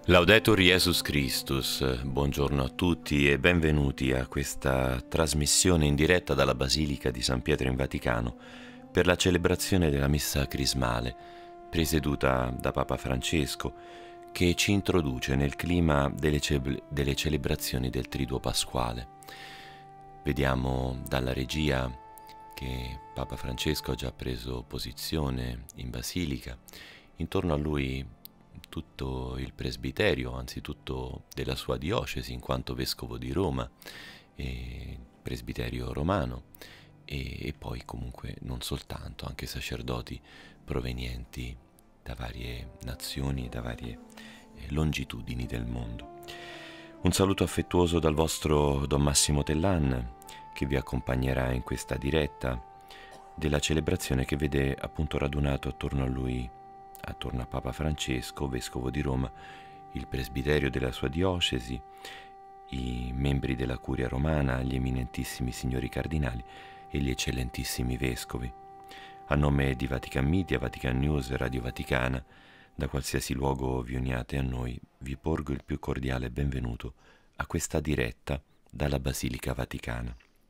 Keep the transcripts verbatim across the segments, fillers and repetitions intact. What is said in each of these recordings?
Laudetur Jesus Christus, buongiorno a tutti e benvenuti a questa trasmissione in diretta dalla Basilica di San Pietro in Vaticano per la celebrazione della Messa Crismale, presieduta da Papa Francesco, che ci introduce nel clima delle, ce- delle celebrazioni del Triduo Pasquale. Vediamo dalla regia che Papa Francesco ha già preso posizione in Basilica. Intorno a lui tutto il presbiterio, anzitutto della sua diocesi in quanto vescovo di Roma, e presbiterio romano, e, e poi comunque non soltanto, anche sacerdoti provenienti da varie nazioni e da varie eh, longitudini del mondo. Un saluto affettuoso dal vostro Don Massimo Tellan, che vi accompagnerà in questa diretta della celebrazione che vede appunto radunato attorno a lui, attorno a Papa Francesco, vescovo di Roma, il presbiterio della sua diocesi, i membri della curia romana, gli eminentissimi signori cardinali e gli eccellentissimi vescovi. A nome di Vatican Media, Vatican News e Radio Vaticana, da qualsiasi luogo vi uniate a noi, vi porgo il più cordiale benvenuto a questa diretta dalla Basilica Vaticana.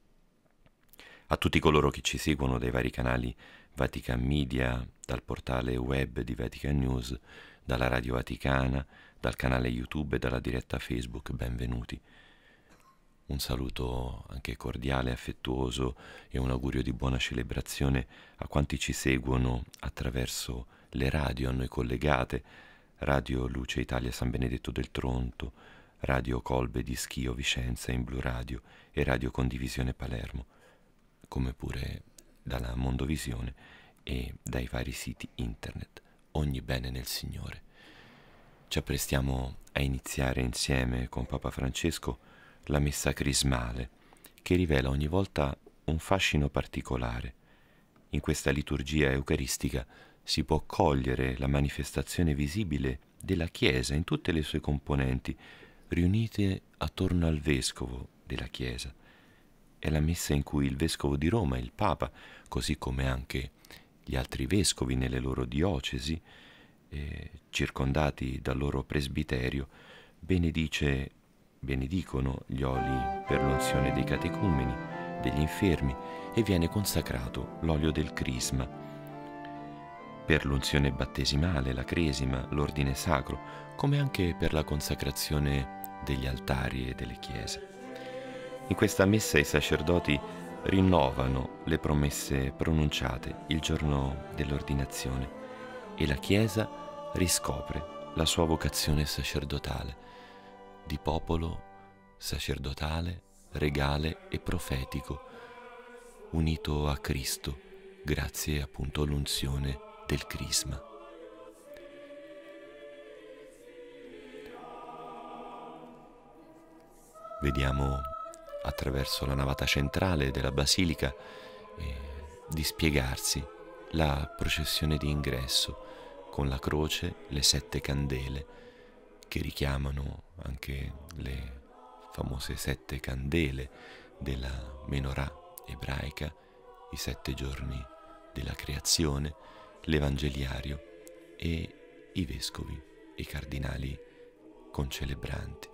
A tutti coloro che ci seguono dai vari canali Vatican Media, dal portale web di Vatican News, dalla Radio Vaticana, dal canale YouTube e dalla diretta Facebook, benvenuti. Un saluto anche cordiale, affettuoso e un augurio di buona celebrazione a quanti ci seguono attraverso le radio a noi collegate, Radio Luce Italia San Benedetto del Tronto, Radio Colbe di Schio Vicenza in Blu Radio e Radio Condivisione Palermo, come pure dalla Mondovisione e dai vari siti internet. Ogni bene nel Signore. Ci apprestiamo a iniziare insieme con Papa Francesco la Messa Crismale, che rivela ogni volta un fascino particolare. In questa liturgia eucaristica si può cogliere la manifestazione visibile della Chiesa in tutte le sue componenti, riunite attorno al Vescovo della Chiesa. È la messa in cui il Vescovo di Roma, il Papa, così come anche gli altri vescovi nelle loro diocesi, eh, circondati dal loro presbiterio, benedice, benedicono gli oli per l'unzione dei catecumeni, degli infermi, e viene consacrato l'olio del crisma per l'unzione battesimale, la cresima, l'ordine sacro, come anche per la consacrazione degli altari e delle chiese. In questa messa i sacerdoti rinnovano le promesse pronunciate il giorno dell'ordinazione e la Chiesa riscopre la sua vocazione sacerdotale, di popolo sacerdotale, regale e profetico, unito a Cristo grazie appunto all'unzione del crisma. Vediamo attraverso la navata centrale della Basilica eh, dispiegarsi la processione di ingresso con la croce, le sette candele che richiamano anche le famose sette candele della menorah ebraica, i sette giorni della creazione, l'Evangeliario e i vescovi e i cardinali concelebranti.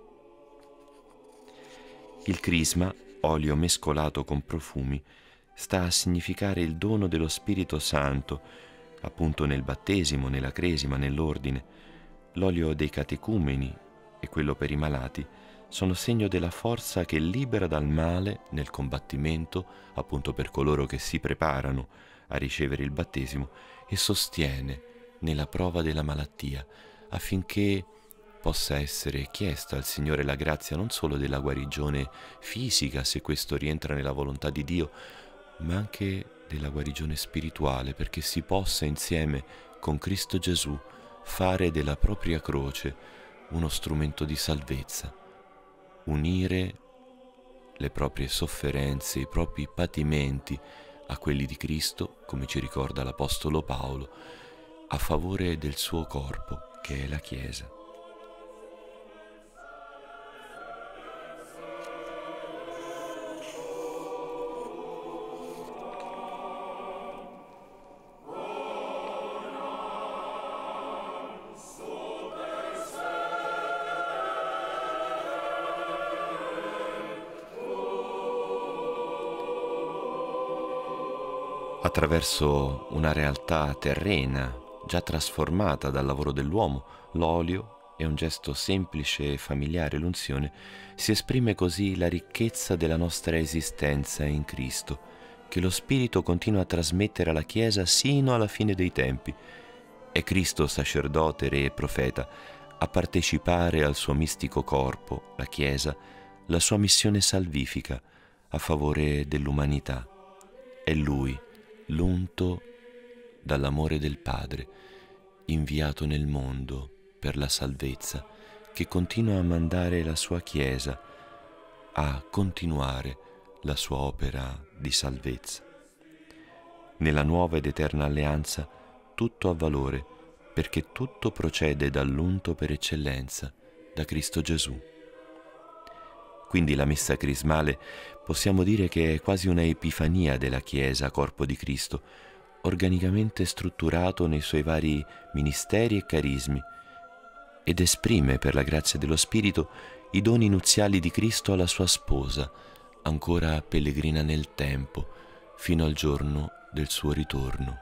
Il crisma, olio mescolato con profumi, sta a significare il dono dello Spirito Santo, appunto nel battesimo, nella cresima, nell'ordine. L'olio dei catecumeni e quello per i malati sono segno della forza che libera dal male nel combattimento, appunto per coloro che si preparano a ricevere il battesimo, e sostiene nella prova della malattia, affinché possa essere chiesta al Signore la grazia non solo della guarigione fisica, se questo rientra nella volontà di Dio, ma anche della guarigione spirituale, perché si possa insieme con Cristo Gesù fare della propria croce uno strumento di salvezza, unire le proprie sofferenze, i propri patimenti a quelli di Cristo, come ci ricorda l'Apostolo Paolo, a favore del suo corpo, che è la Chiesa. Attraverso una realtà terrena, già trasformata dal lavoro dell'uomo, l'olio è un gesto semplice e familiare, l'unzione, si esprime così la ricchezza della nostra esistenza in Cristo, che lo Spirito continua a trasmettere alla Chiesa sino alla fine dei tempi. È Cristo, sacerdote, re e profeta, a partecipare al suo mistico corpo, la Chiesa, la sua missione salvifica a favore dell'umanità. È Lui, l'unto dall'amore del Padre, inviato nel mondo per la salvezza, che continua a mandare la sua Chiesa a continuare la sua opera di salvezza. Nella nuova ed eterna alleanza tutto ha valore, perché tutto procede dall'unto per eccellenza, da Cristo Gesù. Quindi la messa crismale possiamo dire che è quasi una epifania della Chiesa, corpo di Cristo, organicamente strutturato nei suoi vari ministeri e carismi, ed esprime per la grazia dello Spirito i doni nuziali di Cristo alla sua sposa, ancora pellegrina nel tempo, fino al giorno del suo ritorno.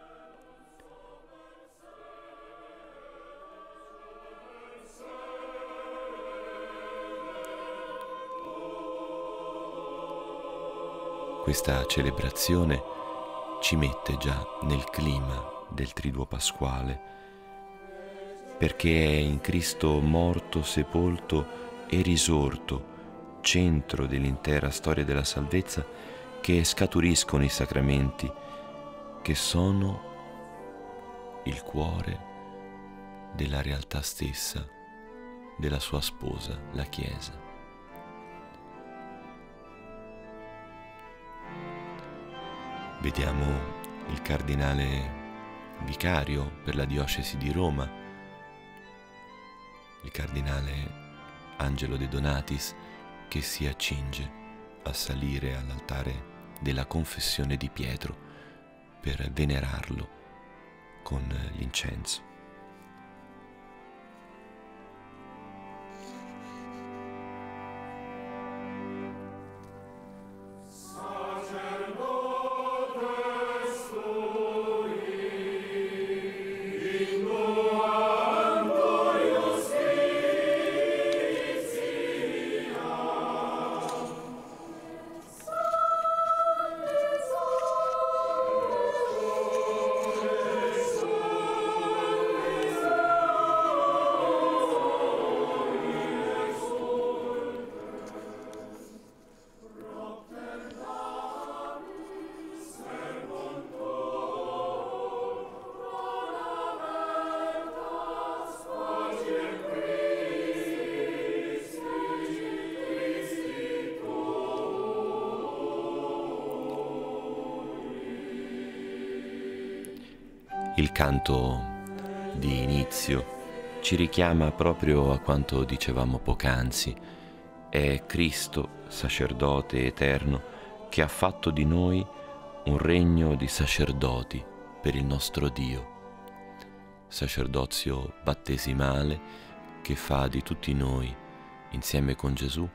Questa celebrazione ci mette già nel clima del Triduo Pasquale, perché è in Cristo morto, sepolto e risorto, centro dell'intera storia della salvezza, che scaturiscono i sacramenti, che sono il cuore della realtà stessa della sua sposa, la Chiesa. Vediamo il cardinale vicario per la diocesi di Roma, il cardinale Angelo De Donatis, che si accinge a salire all'altare della confessione di Pietro per venerarlo con l'incenso. Il canto di inizio ci richiama proprio a quanto dicevamo poc'anzi. È Cristo, sacerdote eterno, che ha fatto di noi un regno di sacerdoti per il nostro Dio. Sacerdozio battesimale che fa di tutti noi, insieme con Gesù,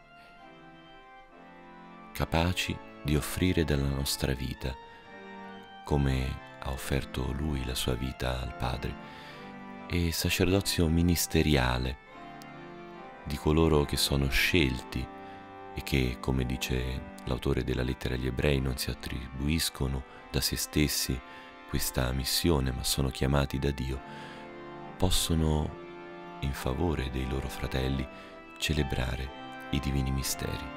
capaci di offrire della nostra vita, come ha offerto Lui la sua vita al Padre, e sacerdozio ministeriale di coloro che sono scelti e che, come dice l'autore della lettera agli Ebrei, non si attribuiscono da se stessi questa missione, ma sono chiamati da Dio, possono, in favore dei loro fratelli, celebrare i divini misteri.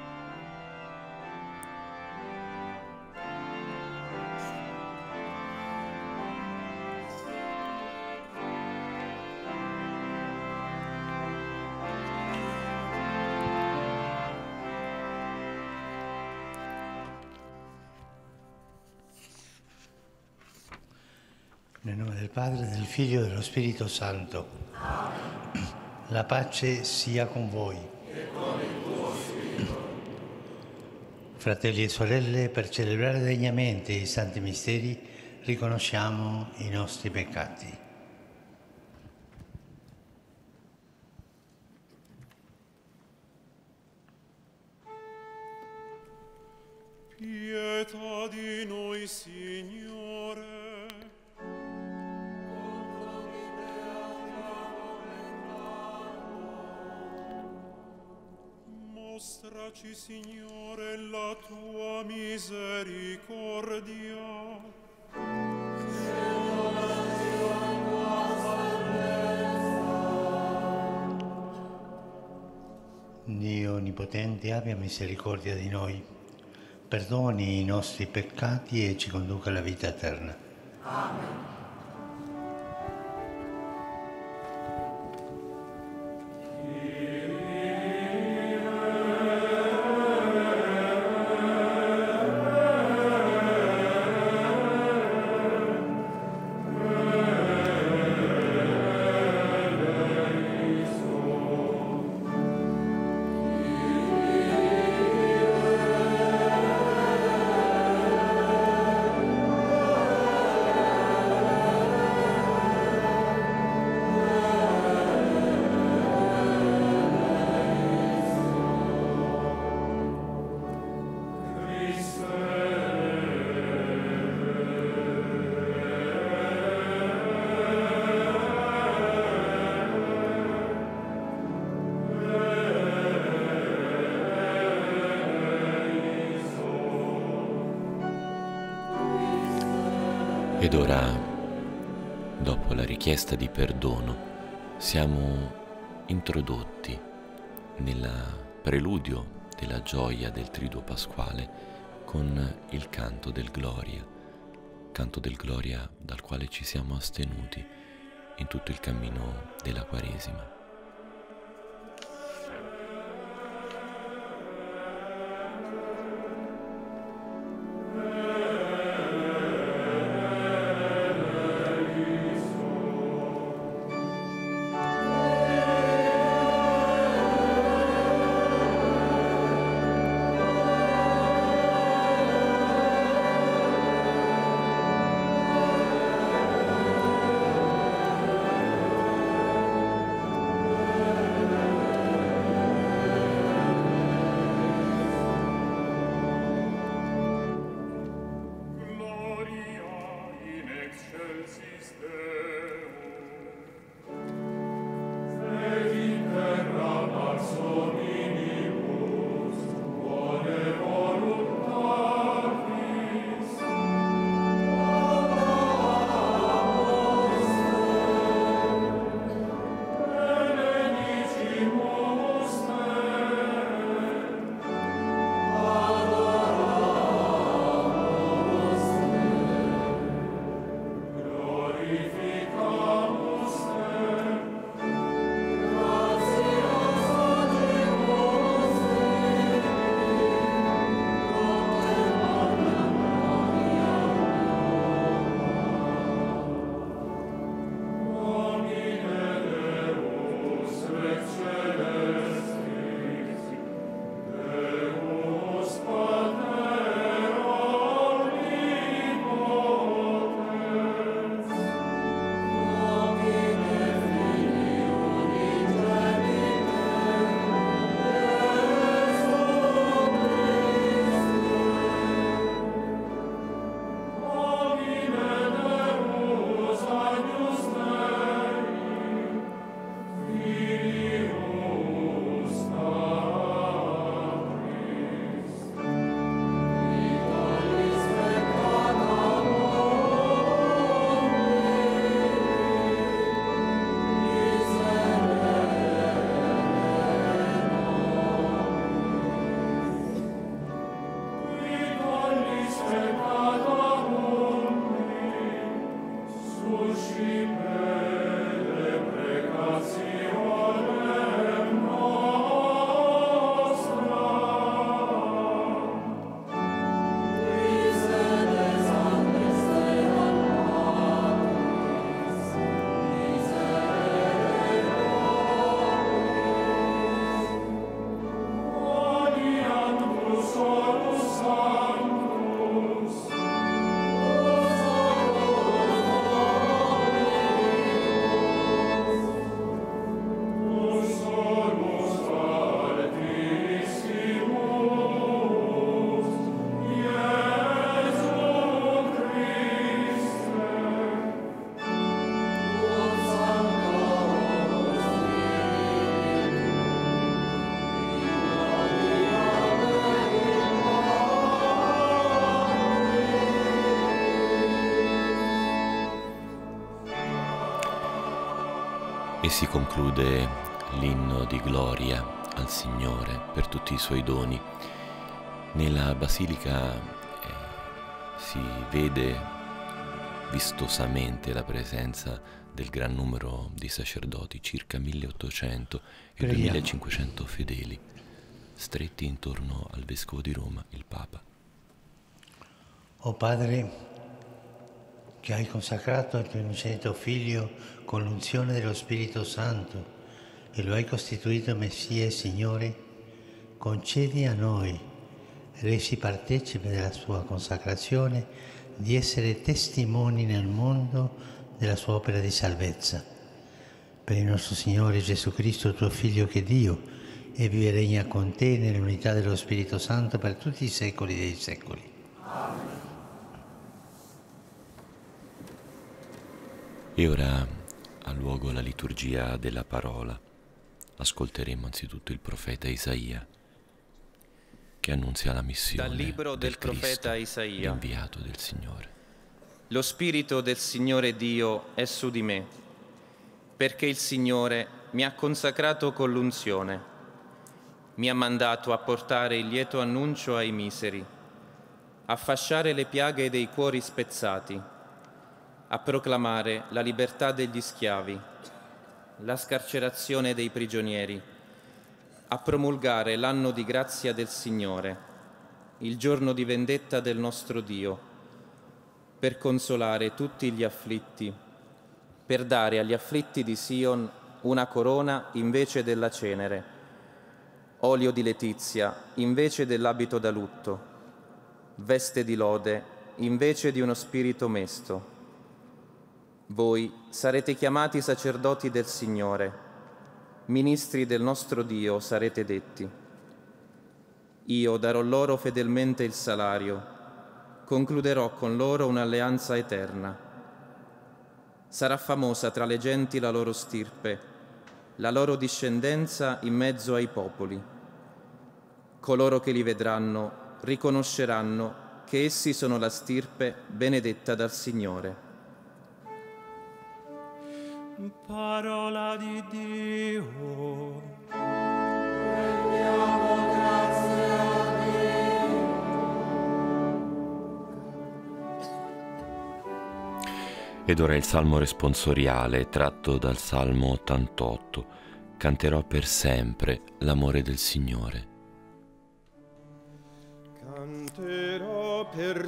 Nel nome del Padre, del Figlio e dello Spirito Santo. La pace sia con voi. E con il tuo spirito. Fratelli e sorelle, per celebrare degnamente i santi misteri, riconosciamo i nostri peccati. Pietà di noi, mostraci, Signore. Mostraci, Signore, la tua misericordia. Dio Onnipotente abbia misericordia di noi, perdoni i nostri peccati e ci conduca alla vita eterna. Amen. Ed ora, dopo la richiesta di perdono, siamo introdotti nel preludio della gioia del Triduo Pasquale con il canto del Gloria, canto del Gloria dal quale ci siamo astenuti in tutto il cammino della Quaresima. E si conclude l'inno di gloria al Signore per tutti i suoi doni. Nella Basilica eh, si vede vistosamente la presenza del gran numero di sacerdoti, circa milleottocento e duemilacinquecento fedeli, stretti intorno al Vescovo di Roma, il Papa. O Padre, che hai consacrato il tuo unigenito Figlio con l'unzione dello Spirito Santo e lo hai costituito Messia e Signore, concedi a noi, resi partecipi della sua consacrazione, di essere testimoni nel mondo della sua opera di salvezza. Per il nostro Signore Gesù Cristo, tuo Figlio, che è Dio, e vive e regna con te nell'unità dello Spirito Santo per tutti i secoli dei secoli. E ora ha luogo la liturgia della parola. Ascolteremo anzitutto il profeta Isaia, che annunzia la missione dal libro del, del profeta Cristo, Isaia. l'inviato del Signore. Lo Spirito del Signore Dio è su di me, perché il Signore mi ha consacrato con l'unzione. Mi ha mandato a portare il lieto annuncio ai miseri, a fasciare le piaghe dei cuori spezzati, a proclamare la libertà degli schiavi, la scarcerazione dei prigionieri, a promulgare l'anno di grazia del Signore, il giorno di vendetta del nostro Dio, per consolare tutti gli afflitti, per dare agli afflitti di Sion una corona invece della cenere, olio di letizia invece dell'abito da lutto, veste di lode invece di uno spirito mesto. Voi sarete chiamati sacerdoti del Signore, ministri del nostro Dio sarete detti. Io darò loro fedelmente il salario, concluderò con loro un'alleanza eterna. Sarà famosa tra le genti la loro stirpe, la loro discendenza in mezzo ai popoli. Coloro che li vedranno riconosceranno che essi sono la stirpe benedetta dal Signore. Parola di Dio. Rendiamo grazie a Dio. Ed ora il Salmo responsoriale tratto dal Salmo ottantotto. Canterò per sempre l'amore del Signore. Canterò per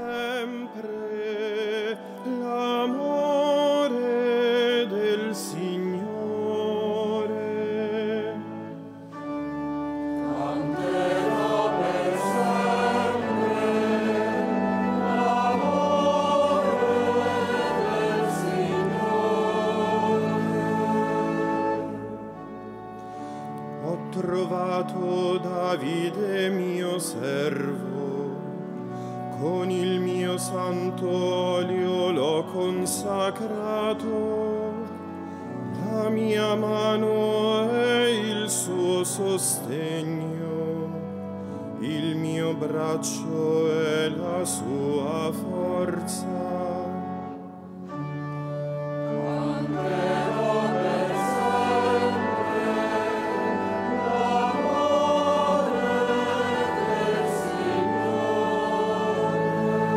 sempre l'amore del Signore. Canterò per sempre l'amore del Signore. Ho trovato Davide mio servo, con il mio santo olio l'ho consacrato, la mia mano è il suo sostegno, il mio braccio è la sua forza. Canterò per sempre l'amore del Signore.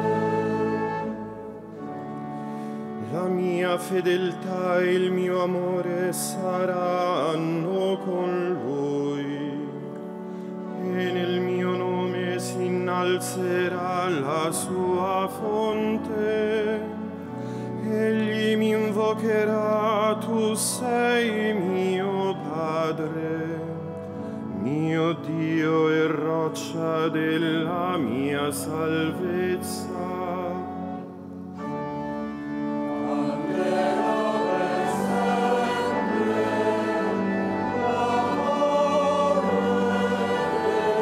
La mia fedeltà e il mio amore saranno con lui, e nel mio nome si innalzerà la sua fonte. Egli mi invocherà, tu sei mio Padre, mio Dio e roccia della mia salvezza. Canterò per sempre l'amore del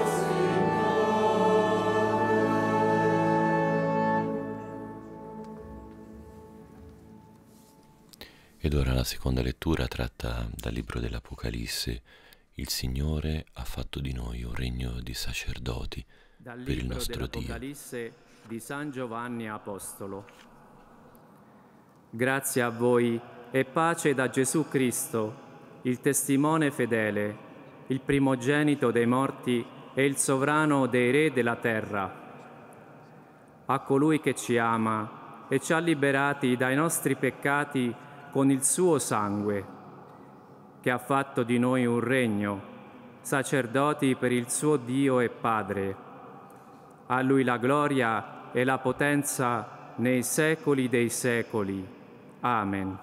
Signore. Ed ora la seconda lettura tratta dal libro dell'Apocalisse. Il Signore ha fatto di noi un regno di sacerdoti Dal per il libro nostro Dio. dell'Apocalisse di San Giovanni Apostolo. Grazie a voi e pace da Gesù Cristo, il testimone fedele, il primogenito dei morti e il sovrano dei re della terra. A colui che ci ama e ci ha liberati dai nostri peccati con il suo sangue, che ha fatto di noi un regno, sacerdoti per il suo Dio e Padre. A Lui la gloria e la potenza nei secoli dei secoli. Amen.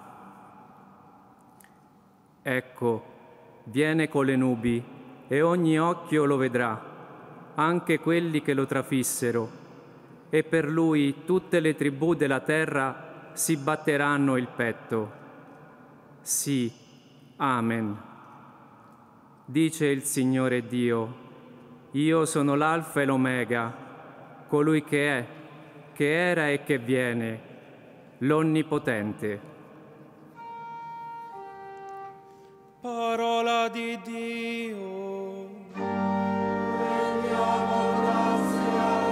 Ecco, viene con le nubi e ogni occhio lo vedrà, anche quelli che lo trafissero, e per Lui tutte le tribù della terra si batteranno il petto. Sì, Amen. Dice il Signore Dio: io sono l'Alfa e l'Omega, colui che è, che era e che viene, l'Onnipotente. Parola di Dio. Rendiamo grazie a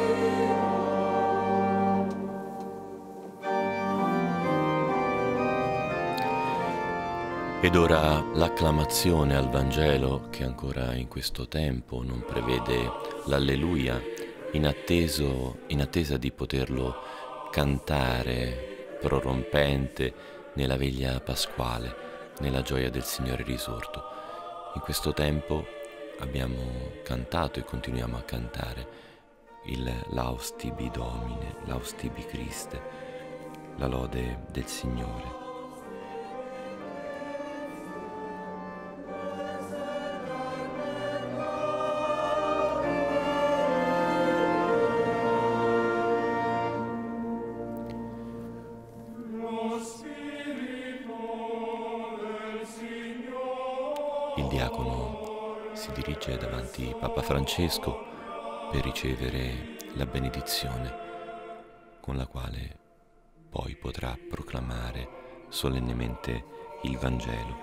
Dio. Ed ora l'acclamazione al Vangelo, che ancora in questo tempo non prevede l'Alleluia, in, atteso, in attesa di poterlo cantare prorompente nella veglia pasquale, nella gioia del Signore risorto. In questo tempo abbiamo cantato e continuiamo a cantare il Laus tibi Domine, Laus tibi Christe, la lode del Signore. Il diacono si dirige davanti Papa Francesco per ricevere la benedizione, con la quale poi potrà proclamare solennemente il Vangelo.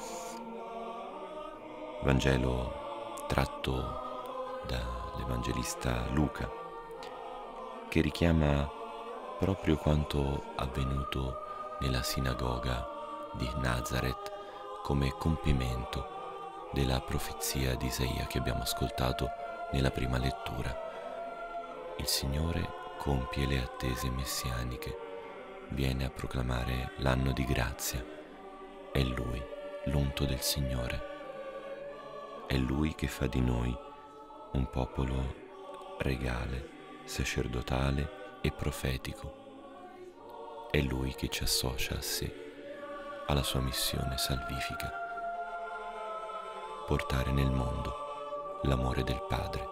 Vangelo tratto dall'Evangelista Luca, che richiama proprio quanto avvenuto nella sinagoga di Nazareth come compimento della profezia di Isaia che abbiamo ascoltato nella prima lettura. Il Signore compie le attese messianiche, viene a proclamare l'anno di grazia. È Lui, l'unto del Signore. È Lui che fa di noi un popolo regale, sacerdotale e profetico. È Lui che ci associa a sé, alla sua missione salvifica: portare nel mondo l'amore del Padre.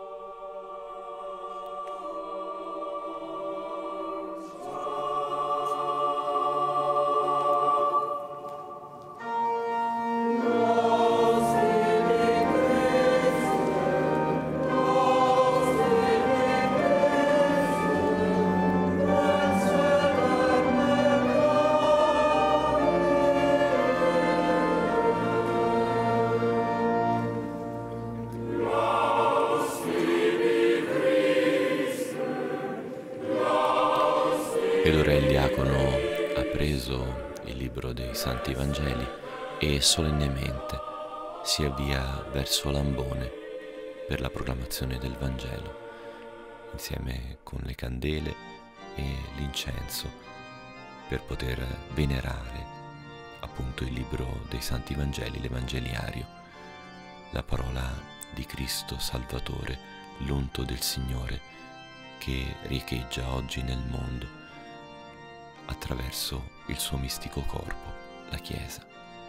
Ed ora il diacono ha preso il libro dei Santi Vangeli e solennemente si avvia verso l'ambone per la proclamazione del Vangelo, insieme con le candele e l'incenso, per poter venerare appunto il libro dei Santi Vangeli, l'Evangeliario, la parola di Cristo Salvatore, l'unto del Signore, che riecheggia oggi nel mondo attraverso il suo mistico corpo, la Chiesa.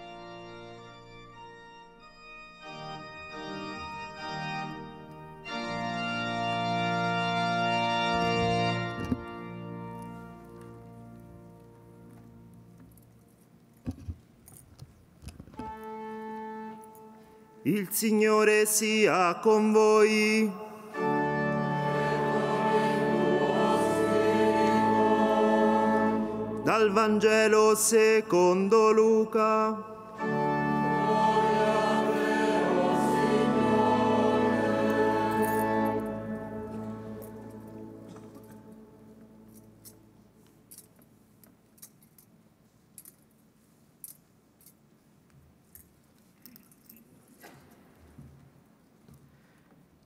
Il Signore sia con voi. Dal Vangelo secondo Luca.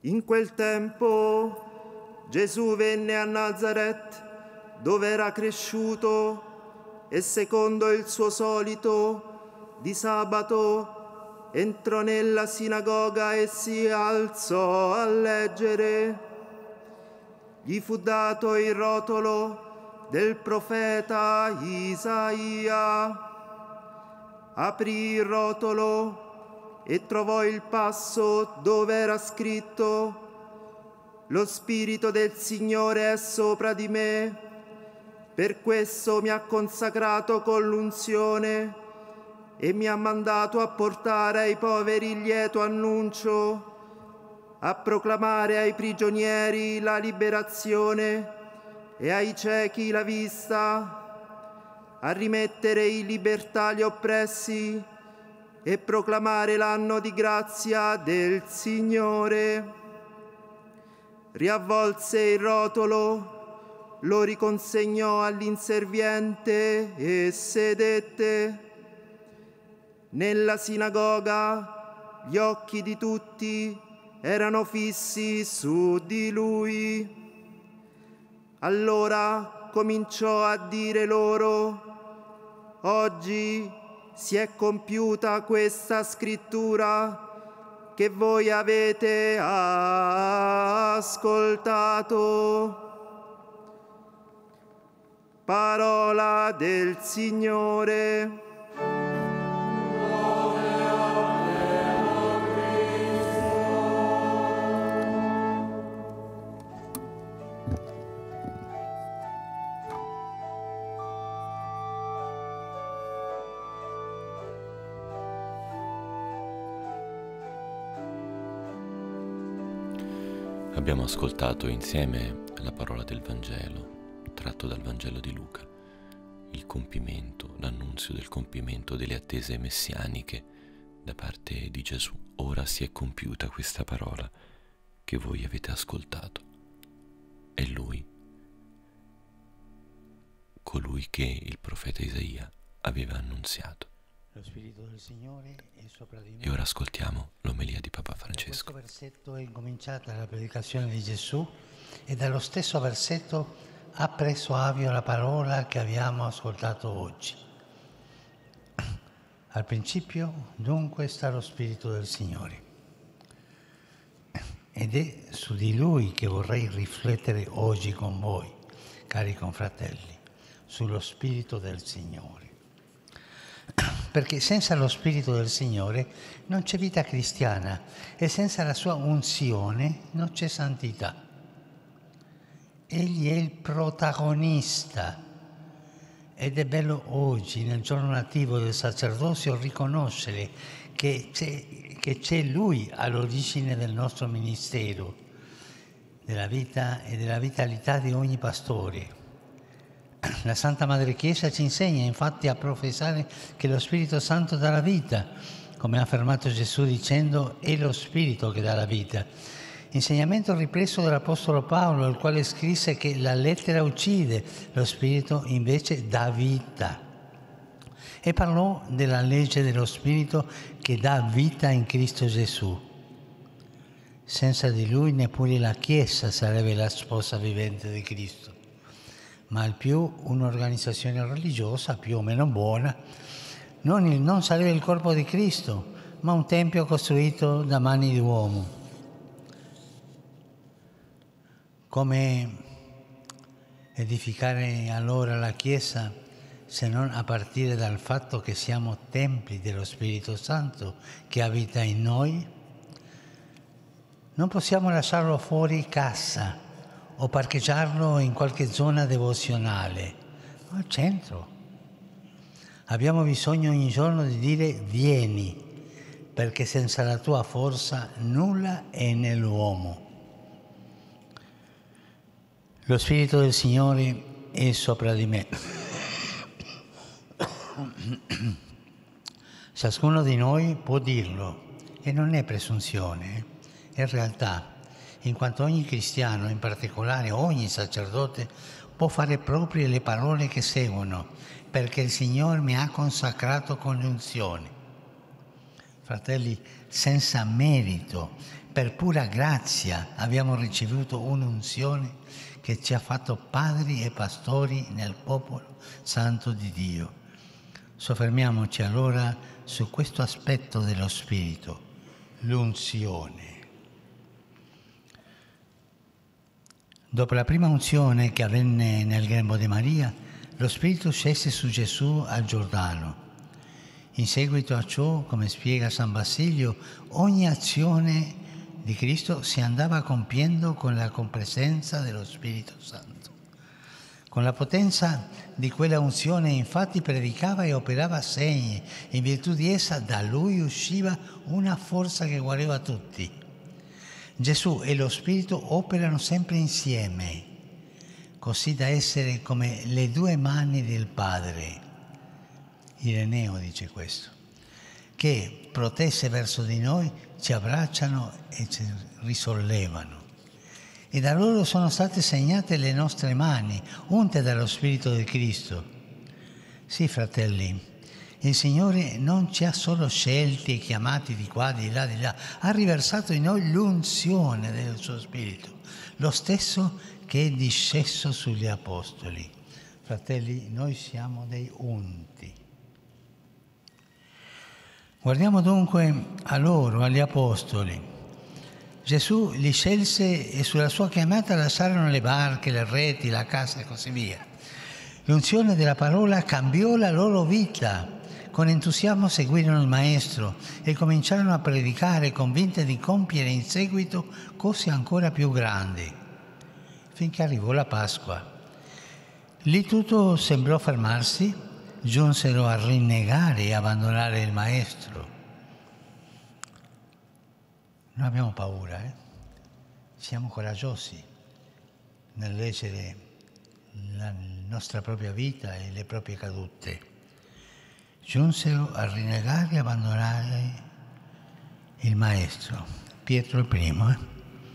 In quel tempo Gesù venne a Nazaret, dove era cresciuto, e secondo il suo solito, di sabato, entrò nella sinagoga e si alzò a leggere. Gli fu dato il rotolo del profeta Isaia. Aprì il rotolo e trovò il passo dove era scritto: «Lo Spirito del Signore è sopra di me, per questo mi ha consacrato con l'unzione e mi ha mandato a portare ai poveri il lieto annuncio, a proclamare ai prigionieri la liberazione e ai ciechi la vista, a rimettere in libertà gli oppressi e proclamare l'anno di grazia del Signore». Riavvolse il rotolo, lo riconsegnò all'inserviente e sedette. Nella sinagoga gli occhi di tutti erano fissi su di lui. Allora cominciò a dire loro: «Oggi si è compiuta questa scrittura che voi avete ascoltato». Parola del Signore. Abbiamo ascoltato insieme la parola del Vangelo, tratto dal Vangelo di Luca, il compimento, l'annunzio del compimento delle attese messianiche da parte di Gesù. Ora si è compiuta questa parola che voi avete ascoltato. È Lui, colui che il profeta Isaia aveva annunziato. Lo Spirito del Signore è sopra di me. E ora ascoltiamo l'omelia di Papa Francesco. Da questo versetto è incominciata la predicazione di Gesù e dallo stesso versetto ha preso avvio la parola che abbiamo ascoltato oggi. Al principio dunque sta lo Spirito del Signore ed è su di Lui che vorrei riflettere oggi con voi, cari confratelli, sullo Spirito del Signore. Perché senza lo Spirito del Signore non c'è vita cristiana e senza la sua unzione non c'è santità. Egli è il protagonista ed è bello oggi, nel giorno nativo del sacerdozio, riconoscere che c'è, che c'è Lui all'origine del nostro ministero, della vita e della vitalità di ogni pastore. La Santa Madre Chiesa ci insegna infatti a professare che lo Spirito Santo dà la vita, come ha affermato Gesù dicendo: «È lo Spirito che dà la vita». Insegnamento ripreso dall'Apostolo Paolo, il quale scrisse che la lettera uccide, lo Spirito invece dà vita. E parlò della legge dello Spirito che dà vita in Cristo Gesù. Senza di Lui neppure la Chiesa sarebbe la sposa vivente di Cristo, ma al più un'organizzazione religiosa più o meno buona. Non, il, non sarebbe il corpo di Cristo, ma un tempio costruito da mani di uomo. Come edificare allora la Chiesa se non a partire dal fatto che siamo templi dello Spirito Santo che abita in noi? Non possiamo lasciarlo fuori casa o parcheggiarlo in qualche zona devozionale, ma al centro. Abbiamo bisogno ogni giorno di dire: vieni, perché senza la tua forza nulla è nell'uomo. Lo Spirito del Signore è sopra di me. Ciascuno di noi può dirlo e non è presunzione, è realtà, in quanto ogni cristiano, in particolare ogni sacerdote, può fare proprie le parole che seguono, perché il Signore mi ha consacrato con l'unzione. Fratelli, senza merito, per pura grazia abbiamo ricevuto un'unzione che ci ha fatto padri e pastori nel popolo santo di Dio. Soffermiamoci allora su questo aspetto dello Spirito, l'unzione. Dopo la prima unzione che avvenne nel grembo di Maria, lo Spirito scese su Gesù al Giordano. In seguito a ciò, come spiega San Basilio, ogni azione di Cristo si andava compiendo con la compresenza dello Spirito Santo. Con la potenza di quella unzione, infatti, predicava e operava segni. In virtù di essa, da lui usciva una forza che guariva tutti. Gesù e lo Spirito operano sempre insieme, così da essere come le due mani del Padre. Ireneo dice questo, che protesse verso di noi ci abbracciano e ci risollevano. E da loro sono state segnate le nostre mani, unte dallo Spirito di Cristo. Sì, fratelli, il Signore non ci ha solo scelti e chiamati di qua, di là, di là, ha riversato in noi l'unzione del suo Spirito, lo stesso che è disceso sugli Apostoli. Fratelli, noi siamo dei unti. Guardiamo dunque a loro, agli Apostoli. Gesù li scelse e sulla sua chiamata lasciarono le barche, le reti, la casa e così via. L'unzione della parola cambiò la loro vita. Con entusiasmo seguirono il Maestro e cominciarono a predicare, convinte di compiere in seguito cose ancora più grandi, finché arrivò la Pasqua. Lì tutto sembrò fermarsi, giunsero a rinnegare e abbandonare il Maestro. Non abbiamo paura, eh? Siamo coraggiosi nel leggere la nostra propria vita e le proprie cadute. Giunsero a rinnegare e abbandonare il Maestro, Pietro il primo. Eh?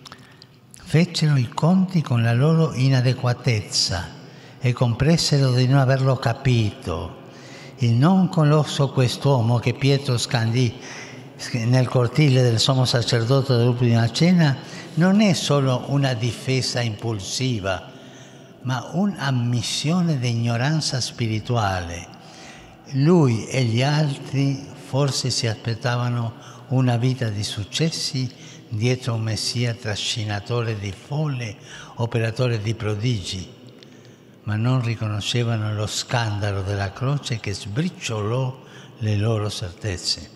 Fecero i conti con la loro inadeguatezza e compressero di non averlo capito. Il non conosco quest'uomo che Pietro scandì nel cortile del sommo sacerdote dell'ultima cena non è solo una difesa impulsiva, ma un'ammissione di ignoranza spirituale. Lui e gli altri forse si aspettavano una vita di successi dietro un Messia trascinatore di folle, operatore di prodigi, ma non riconoscevano lo scandalo della croce che sbriciolò le loro certezze.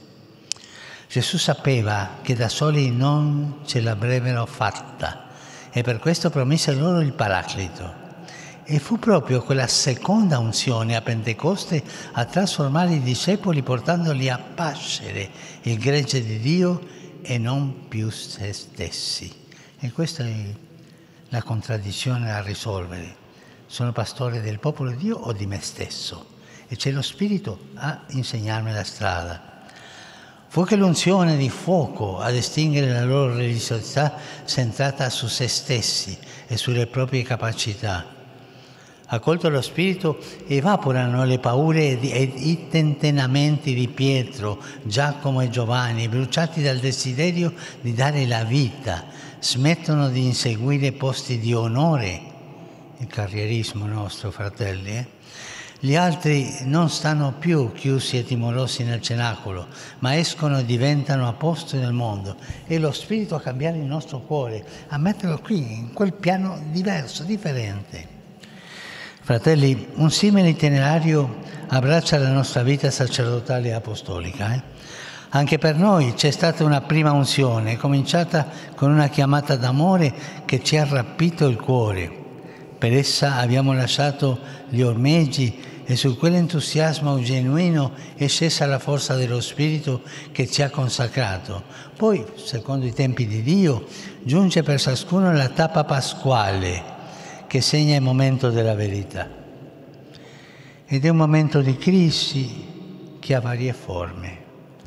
Gesù sapeva che da soli non ce l'avrebbero fatta e per questo promise loro il Paraclito. E fu proprio quella seconda unzione a Pentecoste a trasformare i discepoli portandoli a pascere il gregge di Dio e non più se stessi. E questa è la contraddizione da risolvere. Sono pastore del popolo di Dio o di me stesso? E c'è lo Spirito a insegnarmi la strada. Fu che l'unzione di fuoco a estinguere la loro religiosità centrata su se stessi e sulle proprie capacità. Accolto lo Spirito, evaporano le paure e i tentennamenti di Pietro, Giacomo e Giovanni, bruciati dal desiderio di dare la vita, smettono di inseguire posti di onore, il carrierismo nostro, fratelli. Eh? Gli altri non stanno più chiusi e timorosi nel cenacolo, ma escono e diventano apostoli nel mondo. E lo Spirito a cambiare il nostro cuore, a metterlo qui, in quel piano diverso, differente. Fratelli, un simile itinerario abbraccia la nostra vita sacerdotale e apostolica. Eh? Anche per noi c'è stata una prima unzione, cominciata con una chiamata d'amore che ci ha rapito il cuore. Per essa abbiamo lasciato gli ormeggi e su quell'entusiasmo genuino è scesa la forza dello Spirito che ci ha consacrato. Poi, secondo i tempi di Dio, giunge per ciascuno la tappa pasquale, che segna il momento della verità. Ed è un momento di crisi che ha varie forme.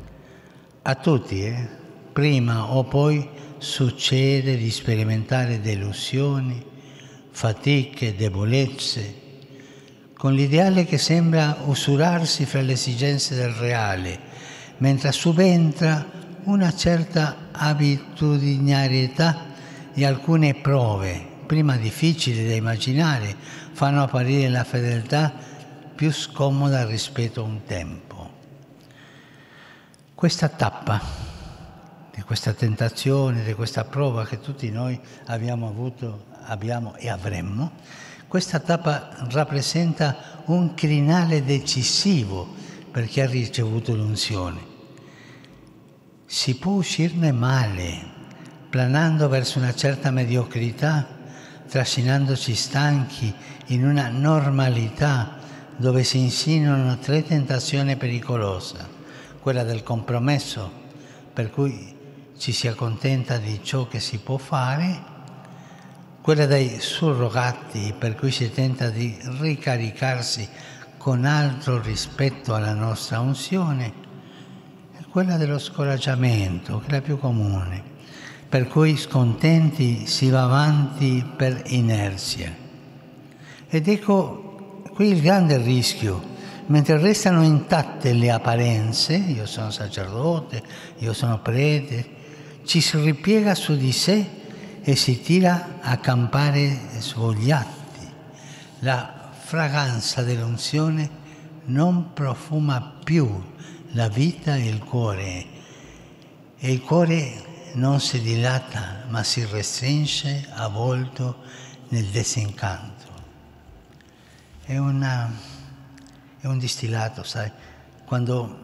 A tutti, eh? prima o poi, succede di sperimentare delusioni, fatiche, debolezze, con l'ideale che sembra usurarsi fra le esigenze del reale, mentre subentra una certa abitudinarietà e alcune prove, prima difficili da immaginare, fanno apparire la fedeltà più scomoda rispetto a un tempo. Questa tappa di questa tentazione, di questa prova che tutti noi abbiamo avuto, abbiamo e avremmo, questa tappa rappresenta un crinale decisivo per chi ha ricevuto l'unzione. Si può uscirne male, planando verso una certa mediocrità, trascinandoci stanchi in una normalità dove si insinuano tre tentazioni pericolose: quella del compromesso, per cui ci si accontenta di ciò che si può fare, quella dei surrogati, per cui si tenta di ricaricarsi con altro rispetto alla nostra unzione, e quella dello scoraggiamento, che è la più comune, per cui scontenti si va avanti per inerzia. Ed ecco qui il grande rischio. Mentre restano intatte le apparenze, io sono sacerdote, io sono prete, ci si ripiega su di sé e si tira a campare svogliati. La fragranza dell'unzione non profuma più la vita e il cuore, e il cuore non si dilata, ma si restringe avvolto nel disincanto. È una... È un distillato, sai, quando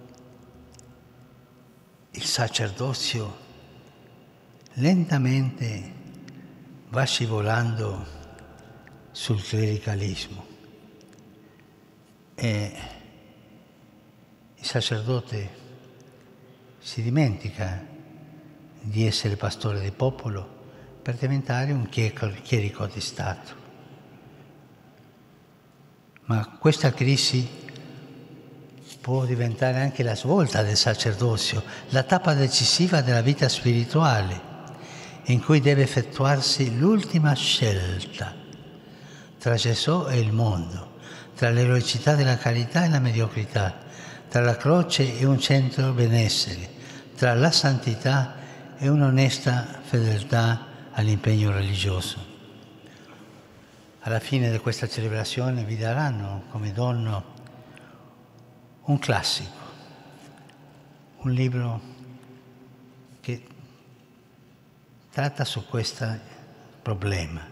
il sacerdozio lentamente va scivolando sul clericalismo e il sacerdote si dimentica di essere pastore del popolo per diventare un chierico di Stato. Ma questa crisi può diventare anche la svolta del sacerdozio, la tappa decisiva della vita spirituale, in cui deve effettuarsi l'ultima scelta tra Gesù e il mondo, tra l'eroicità della carità e la mediocrità, tra la croce e un centro benessere, tra la santità e un'onesta fedeltà all'impegno religioso. Alla fine di questa celebrazione vi daranno come dono un classico, un libro che tratta su questo problema,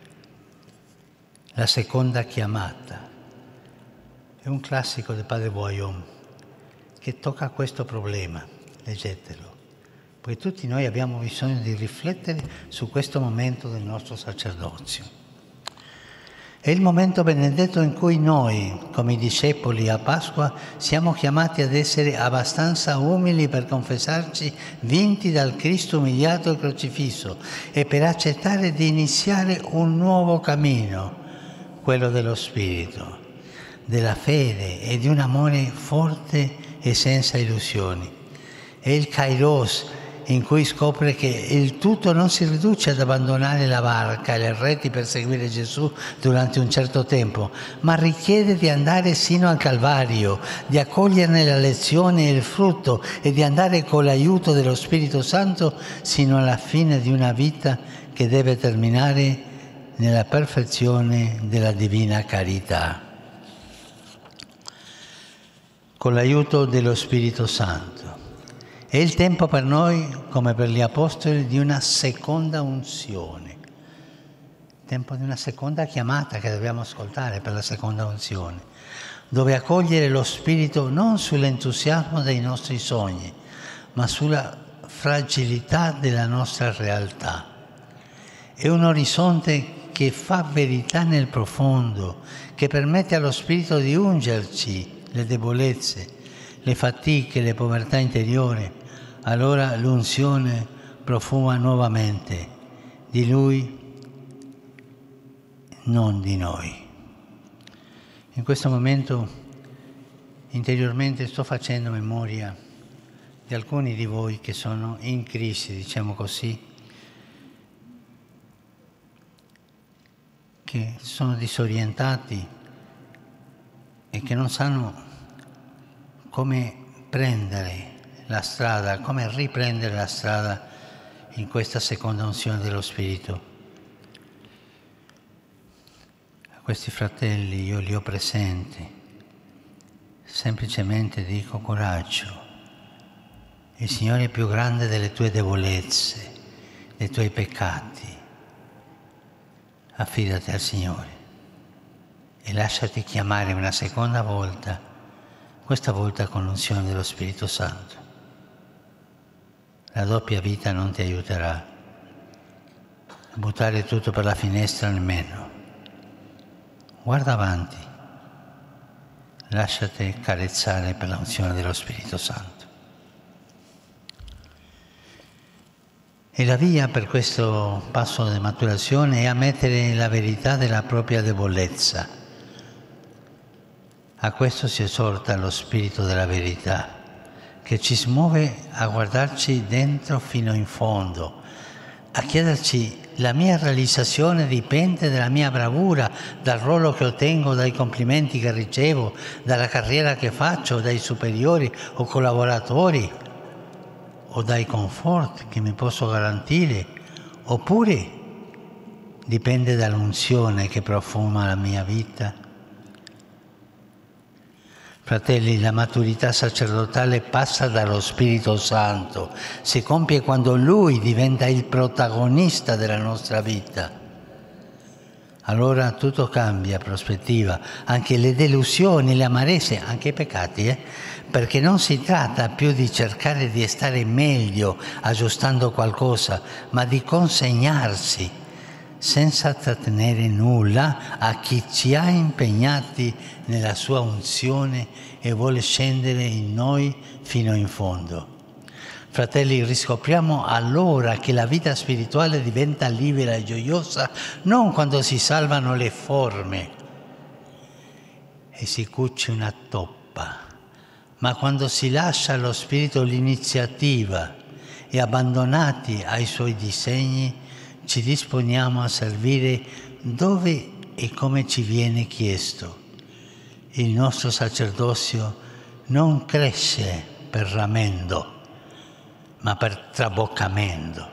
La seconda chiamata. È un classico del padre Boyon che tocca questo problema, leggetelo, perché tutti noi abbiamo bisogno di riflettere su questo momento del nostro sacerdozio. È il momento benedetto in cui noi, come i discepoli a Pasqua, siamo chiamati ad essere abbastanza umili per confessarci vinti dal Cristo umiliato e crocifisso e per accettare di iniziare un nuovo cammino, quello dello Spirito, della fede e di un amore forte e senza illusioni. È il Kairos in cui scopre che il tutto non si riduce ad abbandonare la barca e le reti per seguire Gesù durante un certo tempo, ma richiede di andare sino al Calvario, di accoglierne la lezione e il frutto e di andare con l'aiuto dello Spirito Santo sino alla fine di una vita che deve terminare nella perfezione della divina carità. Con l'aiuto dello Spirito Santo. È il tempo per noi, come per gli Apostoli, di una seconda unzione. Il tempo di una seconda chiamata che dobbiamo ascoltare per la seconda unzione, dove accogliere lo Spirito non sull'entusiasmo dei nostri sogni, ma sulla fragilità della nostra realtà. È un orizzonte che fa verità nel profondo, che permette allo Spirito di ungerci le debolezze, le fatiche, le povertà interiori. Allora l'unzione profuma nuovamente di Lui, non di noi. In questo momento interiormente sto facendo memoria di alcuni di voi che sono in crisi, diciamo così, che sono disorientati e che non sanno come prendere la strada, come riprendere la strada in questa seconda unzione dello Spirito. A questi fratelli io li ho presenti, semplicemente dico coraggio. Il Signore è più grande delle tue debolezze, dei tuoi peccati. Affidati al Signore e lasciati chiamare una seconda volta, questa volta con l'unzione dello Spirito Santo. La doppia vita non ti aiuterà. Buttare tutto per la finestra nemmeno. Guarda avanti, lasciati carezzare per l'unzione dello Spirito Santo. E la via per questo passo di maturazione è ammettere la verità della propria debolezza. A questo si esorta lo Spirito della verità, che ci smuove a guardarci dentro fino in fondo, a chiederci: la mia realizzazione dipende dalla mia bravura, dal ruolo che ottengo, dai complimenti che ricevo, dalla carriera che faccio, dai superiori o collaboratori, o dai comfort che mi posso garantire, oppure dipende dall'unzione che profuma la mia vita. Fratelli, la maturità sacerdotale passa dallo Spirito Santo, si compie quando Lui diventa il protagonista della nostra vita. Allora tutto cambia prospettiva, anche le delusioni, le amarezze, anche i peccati, eh? Perché non si tratta più di cercare di stare meglio aggiustando qualcosa, ma di consegnarsi senza trattenere nulla a chi ci ha impegnati nella sua unzione e vuole scendere in noi fino in fondo. Fratelli, riscopriamo allora che la vita spirituale diventa libera e gioiosa non quando si salvano le forme e si cuce una toppa, ma quando si lascia allo Spirito l'iniziativa e abbandonati ai Suoi disegni ci disponiamo a servire dove e come ci viene chiesto. Il nostro sacerdozio non cresce per ramendo, ma per traboccamento.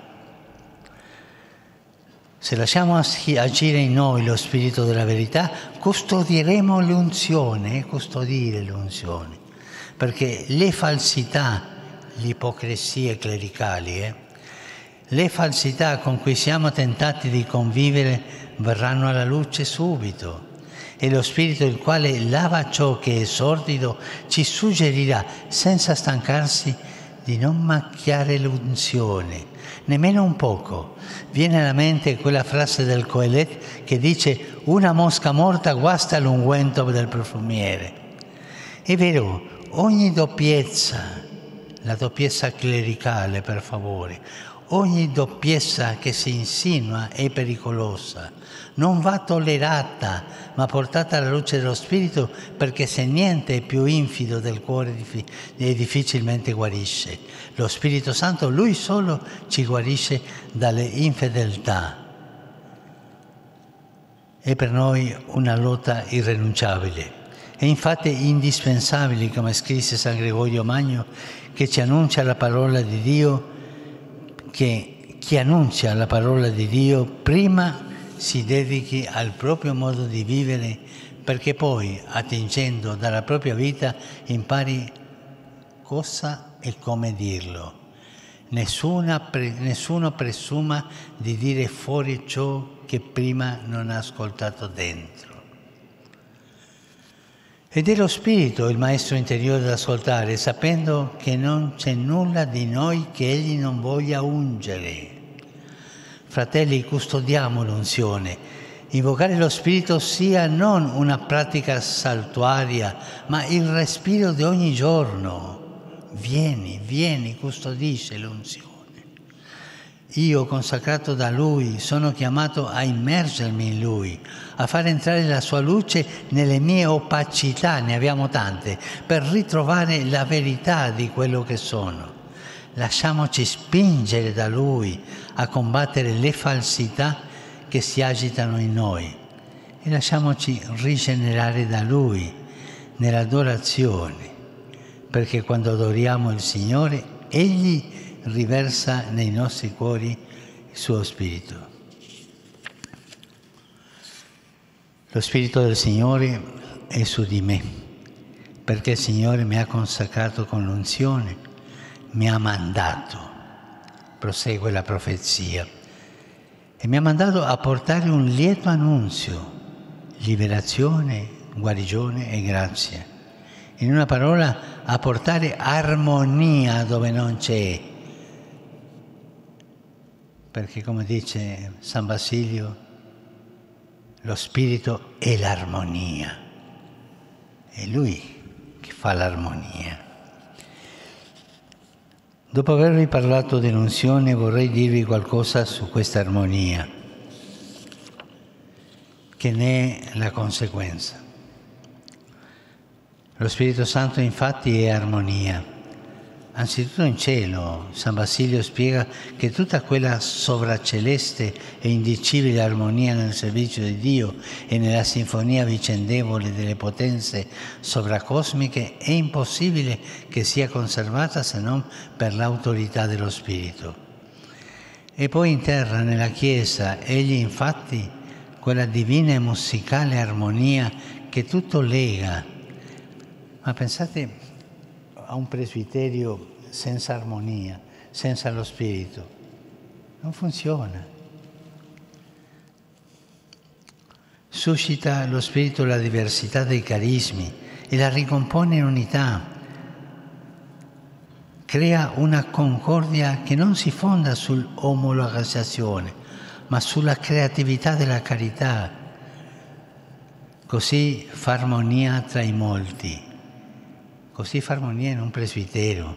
Se lasciamo agire in noi lo Spirito della verità, custodiremo l'unzione, custodire l'unzione, perché le falsità, le ipocrisie clericali, eh, le falsità con cui siamo tentati di convivere verranno alla luce subito. E lo Spirito, il quale lava ciò che è sordido, ci suggerirà, senza stancarsi, di non macchiare l'unzione, nemmeno un poco. Viene alla mente quella frase del Coelet che dice: una mosca morta guasta l'unguento del profumiere. È vero, ogni doppiezza, la doppiezza clericale per favore, ogni doppiezza che si insinua è pericolosa, non va tollerata, ma portata alla luce dello Spirito, perché se niente è più infido del cuore e difficilmente guarisce. Lo Spirito Santo, Lui solo, ci guarisce dalle infedeltà. È per noi una lotta irrinunciabile. È infatti indispensabile, come scrisse San Gregorio Magno, che ci annuncia la parola di Dio, che chi annuncia la parola di Dio prima si dedichi al proprio modo di vivere, perché poi, attingendo dalla propria vita, impari cosa e come dirlo. Nessuna, pre, nessuno presuma di dire fuori ciò che prima non ha ascoltato dentro. Ed è lo Spirito il maestro interiore da ascoltare, sapendo che non c'è nulla di noi che Egli non voglia ungere. Fratelli, custodiamo l'unzione. Invocare lo Spirito sia non una pratica saltuaria, ma il respiro di ogni giorno. Vieni, vieni, custodisce l'unzione. Io, consacrato da Lui, sono chiamato a immergermi in Lui, a far entrare la Sua luce nelle mie opacità, ne abbiamo tante, per ritrovare la verità di quello che sono. Lasciamoci spingere da Lui a combattere le falsità che si agitano in noi e lasciamoci rigenerare da Lui nell'adorazione, perché quando adoriamo il Signore, Egli riversa nei nostri cuori il suo Spirito. Lo Spirito del Signore è su di me, perché il Signore mi ha consacrato con l'unzione, mi ha mandato, prosegue la profezia, e mi ha mandato a portare un lieto annunzio, liberazione, guarigione e grazia. In una parola, a portare armonia dove non c'è. Perché come dice San Basilio, lo Spirito è l'armonia. È Lui che fa l'armonia. Dopo avervi parlato dell'unzione, vorrei dirvi qualcosa su questa armonia, che ne è la conseguenza. Lo Spirito Santo infatti è armonia. Anzitutto in cielo, San Basilio spiega che tutta quella sovraceleste e indicibile armonia nel servizio di Dio e nella sinfonia vicendevole delle potenze sovracosmiche è impossibile che sia conservata se non per l'autorità dello Spirito. E poi in terra, nella Chiesa, egli infatti, quella divina e musicale armonia che tutto lega. Ma pensate a un presbiterio senza armonia, senza lo Spirito. Non funziona. Suscita lo Spirito la diversità dei carismi e la ricompone in unità. Crea una concordia che non si fonda sull'omologazzazione, ma sulla creatività della carità. Così fa armonia tra i molti. Così fa armonia in un presbitero.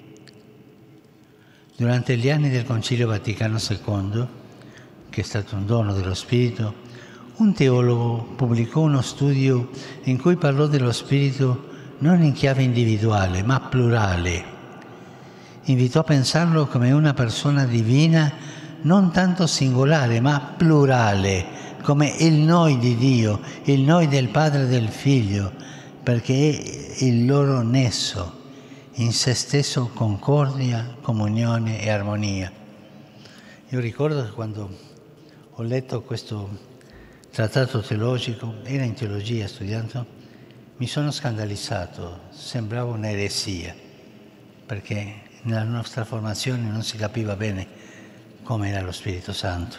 Durante gli anni del Concilio Vaticano secondo, che è stato un dono dello Spirito, un teologo pubblicò uno studio in cui parlò dello Spirito non in chiave individuale, ma plurale. Invitò a pensarlo come una persona divina, non tanto singolare, ma plurale, come il noi di Dio, il noi del Padre e del Figlio, perché è il loro nesso, in se stesso concordia, comunione e armonia. Io ricordo che quando ho letto questo trattato teologico, era in teologia studiando, mi sono scandalizzato, sembrava un'eresia, perché nella nostra formazione non si capiva bene come era lo Spirito Santo.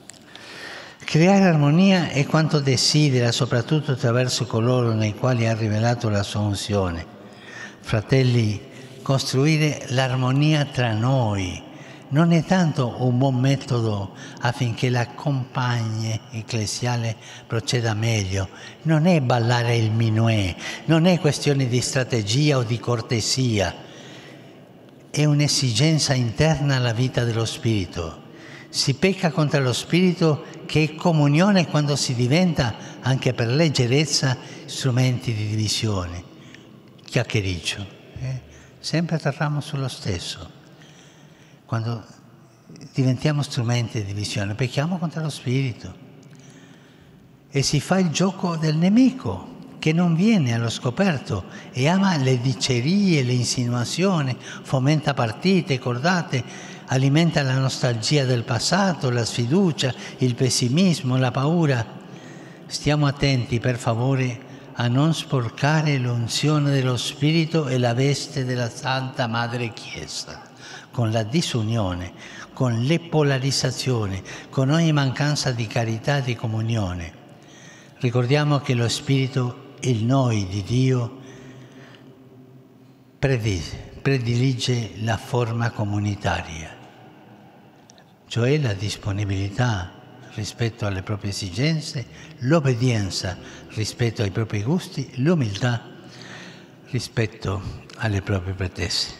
Creare armonia è quanto desidera, soprattutto attraverso coloro nei quali ha rivelato la sua unzione. Fratelli, costruire l'armonia tra noi non è tanto un buon metodo affinché la compagine ecclesiale proceda meglio, non è ballare il minuet, non è questione di strategia o di cortesia, è un'esigenza interna alla vita dello Spirito. Si pecca contro lo Spirito che è comunione quando si diventa, anche per leggerezza, strumenti di divisione. Chiacchiericcio. Eh? Sempre torniamo sullo stesso. Quando diventiamo strumenti di divisione, pecchiamo contro lo Spirito. E si fa il gioco del nemico, che non viene allo scoperto e ama le dicerie, le insinuazioni, fomenta partite, cordate, alimenta la nostalgia del passato, la sfiducia, il pessimismo, la paura. Stiamo attenti, per favore, a non sporcare l'unzione dello Spirito e la veste della Santa Madre Chiesa, con la disunione, con le polarizzazioni, con ogni mancanza di carità e di comunione. Ricordiamo che lo Spirito, il noi di Dio, predilige la forma comunitaria, cioè la disponibilità rispetto alle proprie esigenze, l'obbedienza rispetto ai propri gusti, l'umiltà rispetto alle proprie pretese.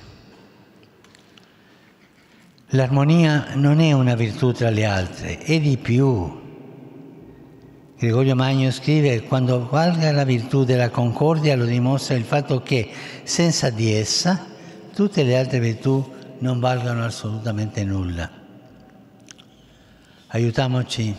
L'armonia non è una virtù tra le altre, è di più. Gregorio Magno scrive: quando valga la virtù della concordia lo dimostra il fatto che senza di essa tutte le altre virtù non valgono assolutamente nulla. Aiutiamoci,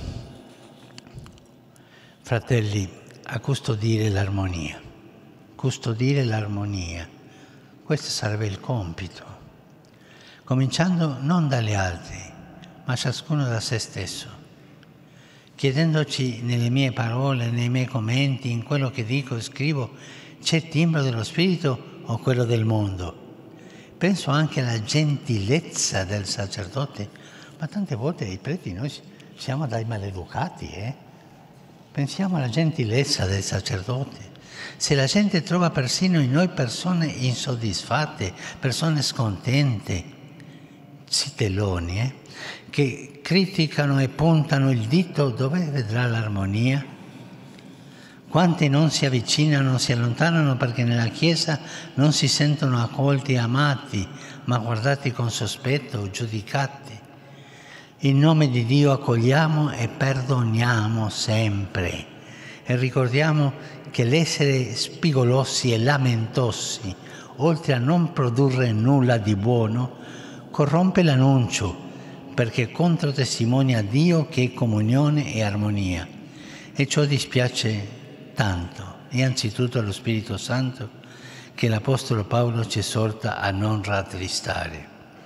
fratelli, a custodire l'armonia, custodire l'armonia, Questo sarebbe il compito, cominciando non dagli altri, ma ciascuno da se stesso, chiedendoci nelle mie parole, nei miei commenti, in quello che dico e scrivo, c'è il timbro dello spirito o quello del mondo? Penso anche alla gentilezza del sacerdote, ma tante volte i preti noi siamo dai maleducati, eh? Pensiamo alla gentilezza del sacerdote. Se la gente trova persino in noi persone insoddisfatte, persone scontente, zitelloni, eh? che criticano e puntano il dito, dove vedrà l'armonia? Quanti non si avvicinano, si allontanano perché nella Chiesa non si sentono accolti e amati, ma guardati con sospetto, giudicati. In nome di Dio accogliamo e perdoniamo sempre e ricordiamo che l'essere spigolosi e lamentosi, oltre a non produrre nulla di buono, corrompe l'annuncio, perché controtestimonia Dio che è comunione e armonia. E ciò dispiace tanto, innanzitutto allo Spirito Santo, che l'Apostolo Paolo ci esorta a non rattristare.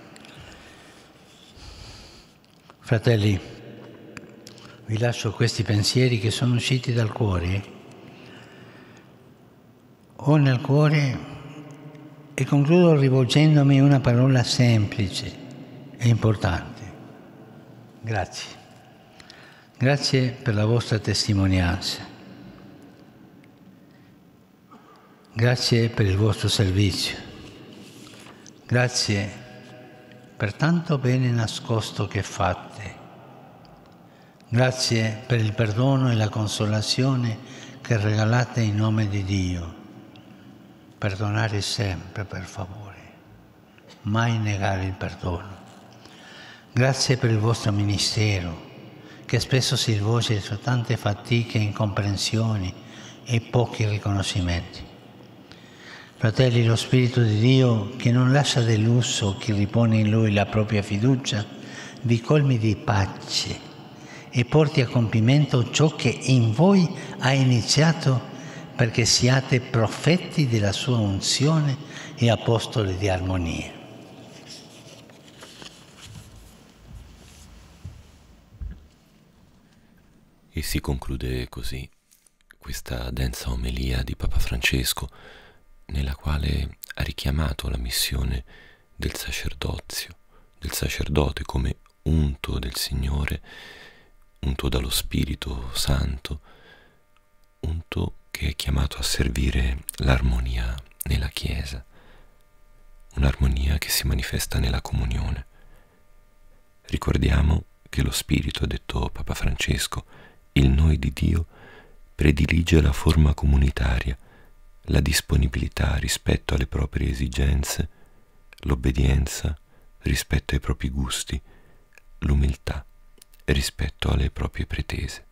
Fratelli, vi lascio questi pensieri che sono usciti dal cuore. Ho nel cuore, e concludo rivolgendomi una parola semplice e importante. Grazie. Grazie per la vostra testimonianza. Grazie per il vostro servizio. Grazie per tanto bene nascosto che fate. Grazie per il perdono e la consolazione che regalate in nome di Dio. Perdonare sempre, per favore. Mai negare il perdono. Grazie per il vostro ministero, che spesso si svolge su tante fatiche, incomprensioni e pochi riconoscimenti. Fratelli, lo Spirito di Dio, che non lascia deluso chi ripone in Lui la propria fiducia, vi colmi di pace e porti a compimento ciò che in voi ha iniziato, perché siate profeti della sua unzione e apostoli di armonia. E si conclude così questa densa omelia di Papa Francesco, nella quale ha richiamato la missione del sacerdozio, del sacerdote come unto del Signore, unto dallo Spirito Santo, unto che è chiamato a servire l'armonia nella Chiesa, un'armonia che si manifesta nella comunione. Ricordiamo che lo Spirito, ha detto Papa Francesco, il noi di Dio, predilige la forma comunitaria, la disponibilità rispetto alle proprie esigenze, l'obbedienza rispetto ai propri gusti, l'umiltà rispetto alle proprie pretese.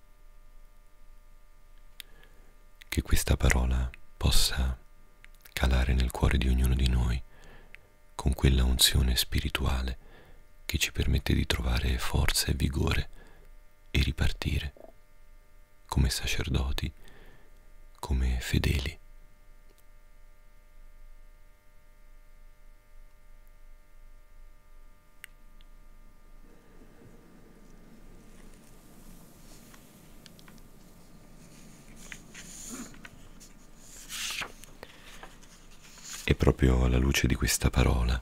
Che questa parola possa calare nel cuore di ognuno di noi con quella unzione spirituale che ci permette di trovare forza e vigore e ripartire come sacerdoti, come fedeli. E proprio alla luce di questa parola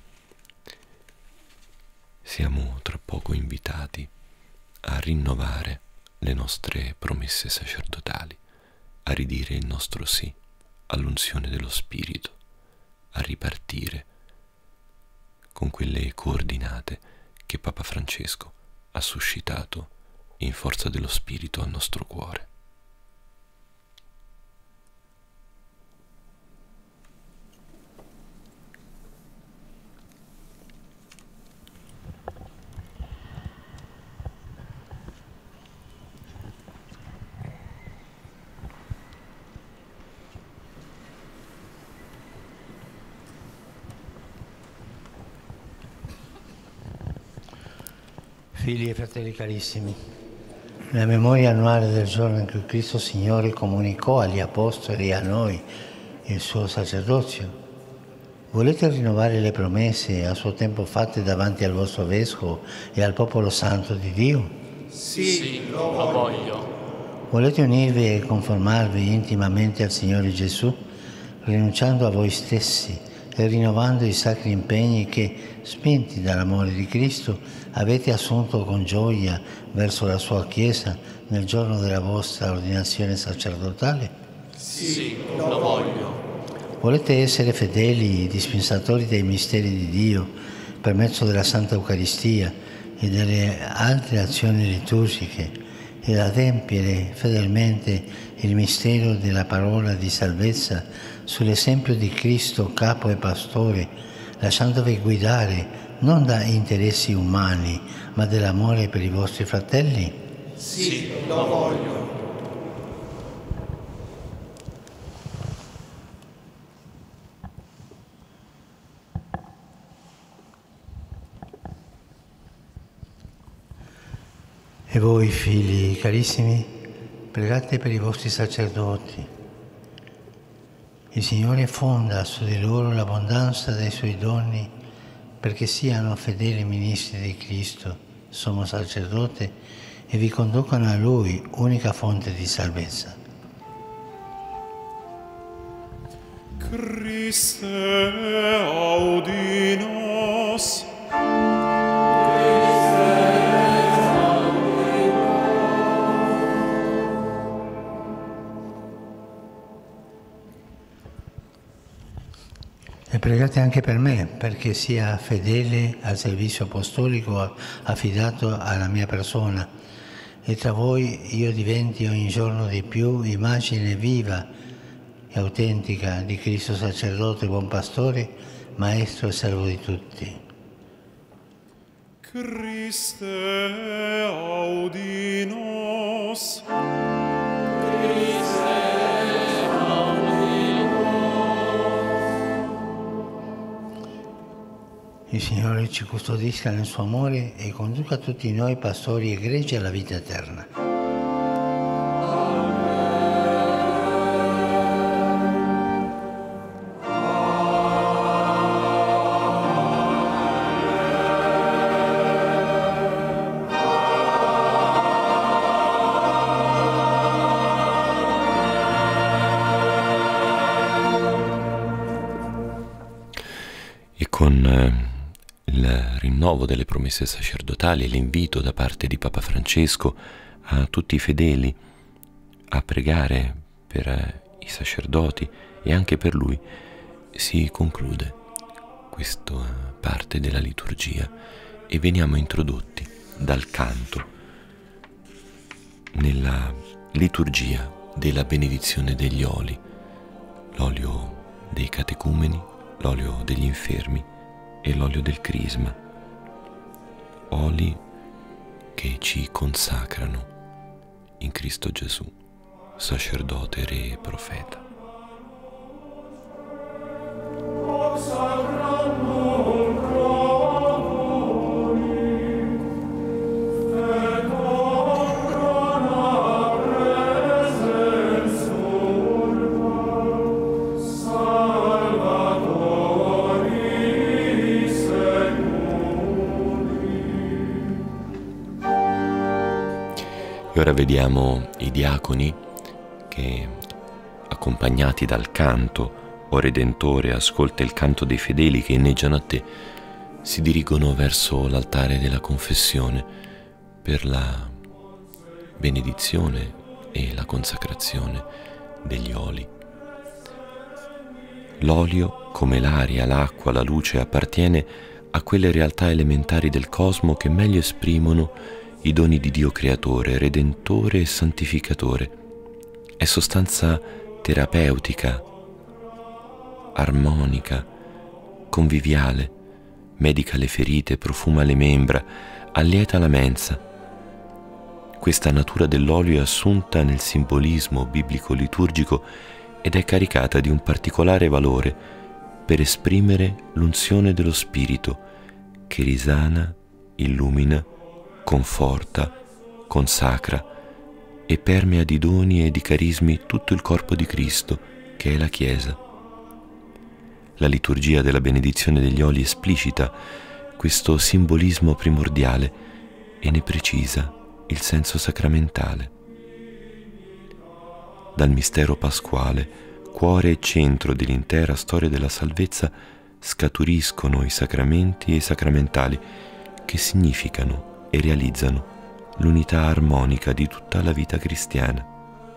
siamo tra poco invitati a rinnovare le nostre promesse sacerdotali, a ridire il nostro sì all'unzione dello Spirito, a ripartire con quelle coordinate che Papa Francesco ha suscitato in forza dello Spirito al nostro cuore. Figli e fratelli carissimi, nella memoria annuale del giorno in cui Cristo Signore comunicò agli Apostoli e a noi il suo sacerdozio, Volete rinnovare le promesse a suo tempo fatte davanti al vostro Vescovo e al popolo santo di Dio? Sì, lo voglio. Volete unirvi e conformarvi intimamente al Signore Gesù, rinunciando a voi stessi e rinnovando i sacri impegni che, spinti dall'amore di Cristo, avete assunto con gioia verso la sua Chiesa nel giorno della vostra ordinazione sacerdotale? Sì, lo voglio. Volete essere fedeli dispensatori dei misteri di Dio per mezzo della Santa Eucaristia e delle altre azioni liturgiche ed adempiere fedelmente il mistero della parola di salvezza sull'esempio di Cristo, capo e pastore, lasciandovi guidare non da interessi umani, ma dell'amore per i vostri fratelli? Sì, lo voglio. E voi, figli carissimi, pregate per i vostri sacerdoti. Il Signore fonda su di loro l'abbondanza dei Suoi doni perché siano fedeli ministri di Cristo, sommo sacerdote, e vi conducano a Lui, unica fonte di salvezza. Christe, audi nos. E pregate anche per me, perché sia fedele al servizio apostolico affidato alla mia persona e tra voi io diventi ogni giorno di più immagine viva e autentica di Cristo sacerdote, buon pastore, maestro e servo di tutti. Christe, audi nos. Il Signore ci custodisca nel suo amore e conduca tutti noi pastori egregi alla vita eterna. E con eh, il rinnovo delle promesse sacerdotali e l'invito da parte di Papa Francesco a tutti i fedeli a pregare per eh, i sacerdoti e anche per lui, si conclude questa parte della liturgia e veniamo introdotti dal canto nella liturgia della benedizione degli oli, l'olio dei catecumeni, l'olio degli infermi e l'olio del crisma, oli che ci consacrano in Cristo Gesù, sacerdote, re e profeta. E ora vediamo i diaconi che, accompagnati dal canto "O Redentore, ascolta il canto dei fedeli che inneggiano a te", si dirigono verso l'altare della confessione per la benedizione e la consacrazione degli oli. L'olio, come l'aria, l'acqua, la luce, appartiene a quelle realtà elementari del cosmo che meglio esprimono i doni di Dio creatore, redentore e santificatore. È sostanza terapeutica, armonica, conviviale, medica le ferite, profuma le membra, allieta la mensa. Questa natura dell'olio è assunta nel simbolismo biblico-liturgico ed è caricata di un particolare valore per esprimere l'unzione dello Spirito che risana, illumina, conforta, consacra e permea di doni e di carismi tutto il corpo di Cristo, che è la Chiesa. La liturgia della benedizione degli oli esplicita questo simbolismo primordiale e ne precisa il senso sacramentale. Dal mistero pasquale, cuore e centro dell'intera storia della salvezza, scaturiscono i sacramenti e i sacramentali che significano e realizzano l'unità armonica di tutta la vita cristiana.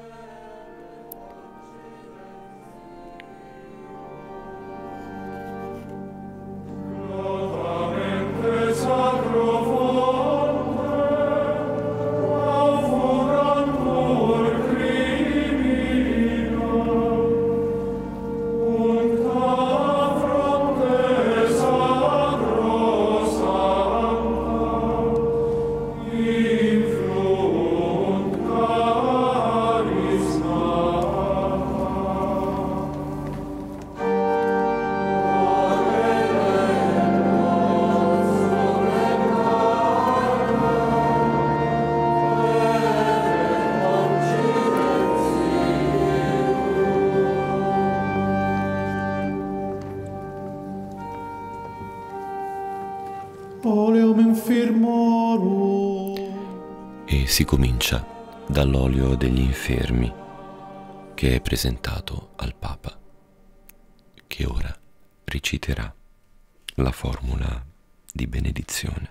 E si comincia dall'olio degli infermi, che è presentato al Papa, che ora reciterà la formula di benedizione.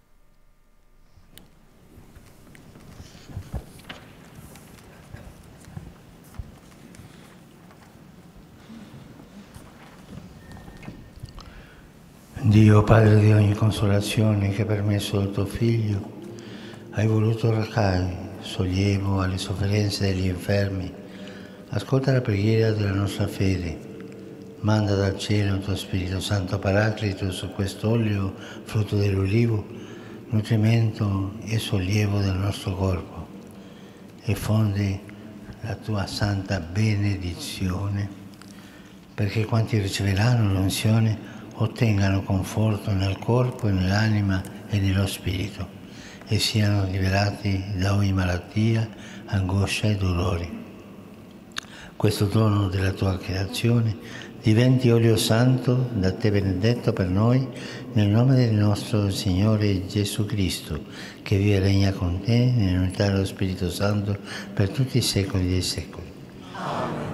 Dio, Padre di ogni consolazione, che per mezzo del tuo Figlio hai voluto recare sollievo alle sofferenze degli infermi, ascolta la preghiera della nostra fede. Manda dal cielo il tuo Spirito Santo Paraclito su quest'olio, frutto dell'olivo, nutrimento e sollievo del nostro corpo, e fondi la tua santa benedizione, perché quanti riceveranno l'unzione ottengano conforto nel corpo e nell'anima e nello spirito, e siano liberati da ogni malattia, angoscia e dolori. Questo dono della tua creazione diventi olio santo da te benedetto per noi, nel nome del nostro Signore Gesù Cristo, che vive e regna con te nell'unità dello Spirito Santo per tutti i secoli dei secoli. Amen.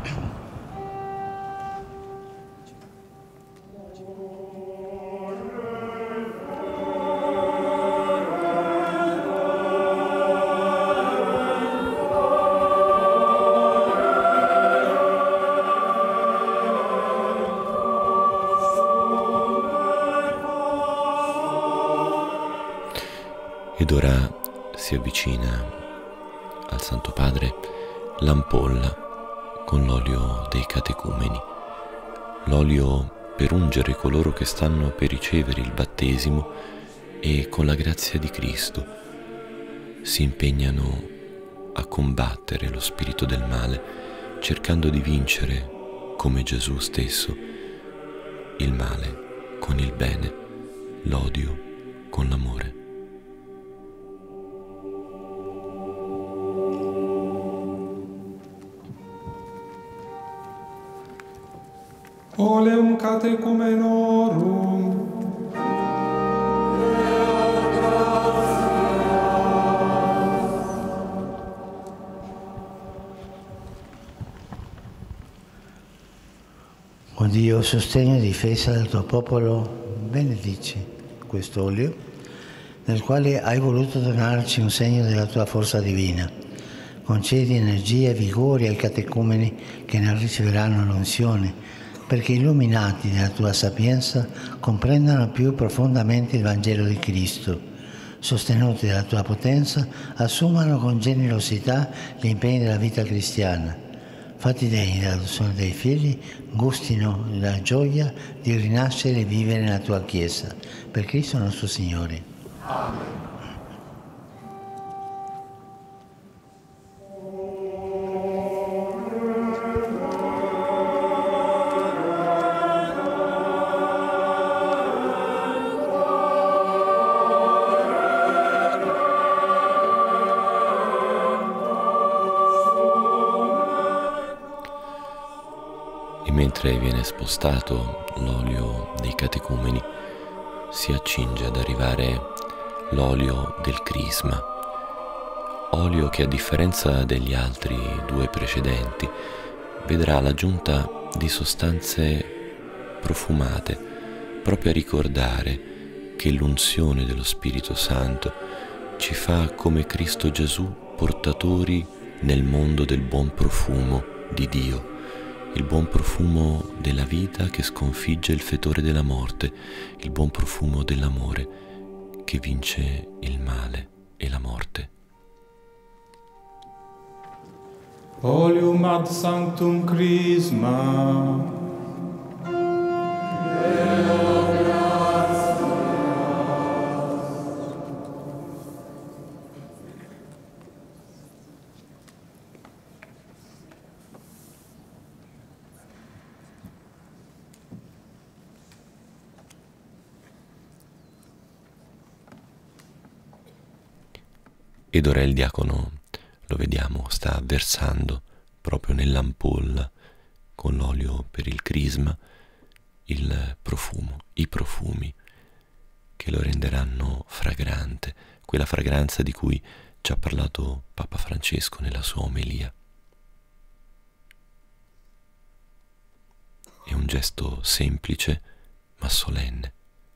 Ed ora si avvicina al Santo Padre l'ampolla con l'olio dei catecumeni, l'olio per ungere coloro che stanno per ricevere il battesimo e con la grazia di Cristo si impegnano a combattere lo spirito del male, cercando di vincere, come Gesù stesso, il male con il bene, l'odio con l'amore. Oleum catecumenorum. O Dio, sostegno e difesa del tuo popolo, benedici quest'olio, nel quale hai voluto donarci un segno della tua forza divina. Concedi energia e vigore ai catecumeni che ne riceveranno l'unzione, perché illuminati dalla tua sapienza comprendano più profondamente il Vangelo di Cristo. Sostenuti dalla tua potenza, assumano con generosità gli impegni della vita cristiana. Fatti degni dell'adozione dei figli, gustino la gioia di rinascere e vivere nella tua Chiesa. Per Cristo nostro Signore. Amen. mentre viene spostato l'olio dei catecumeni, si accinge ad arrivare l'olio del crisma, olio che a differenza degli altri due precedenti vedrà l'aggiunta di sostanze profumate, proprio a ricordare che l'unzione dello Spirito Santo ci fa come Cristo Gesù portatori nel mondo del buon profumo di Dio, il buon profumo della vita che sconfigge il fetore della morte, il buon profumo dell'amore che vince il male e la morte. Oleum ad sanctum Chrisma. Ed ora il diacono, lo vediamo, sta versando proprio nell'ampolla con l'olio per il crisma il profumo, i profumi che lo renderanno fragrante, quella fragranza di cui ci ha parlato Papa Francesco nella sua omelia. È un gesto semplice ma solenne.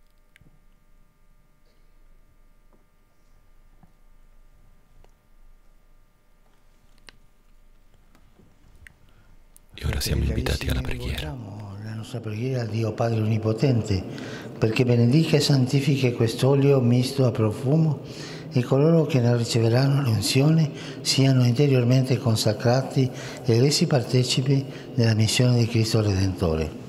E ora siamo invitati alla preghiera. La nostra preghiera a Dio Padre Onnipotente, perché benedica e santifichi quest'olio misto a profumo e coloro che ne riceveranno l'unzione siano interiormente consacrati e resi partecipi della missione di Cristo Redentore.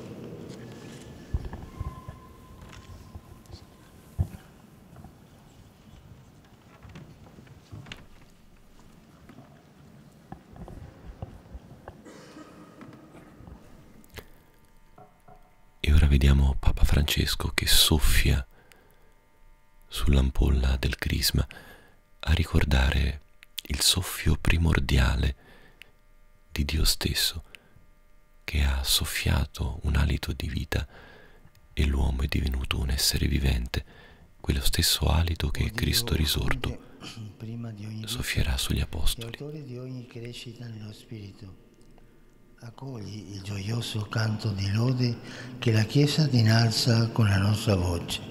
E ora vediamo Papa Francesco che soffia sull'ampolla del crisma a ricordare il soffio primordiale di Dio stesso che ha soffiato un alito di vita e l'uomo è divenuto un essere vivente, quello stesso alito che Cristo risorto soffierà sugli apostoli. Autore di ogni crescita nello Spirito, accogli il gioioso canto di lode che la Chiesa ti innalza con la nostra voce.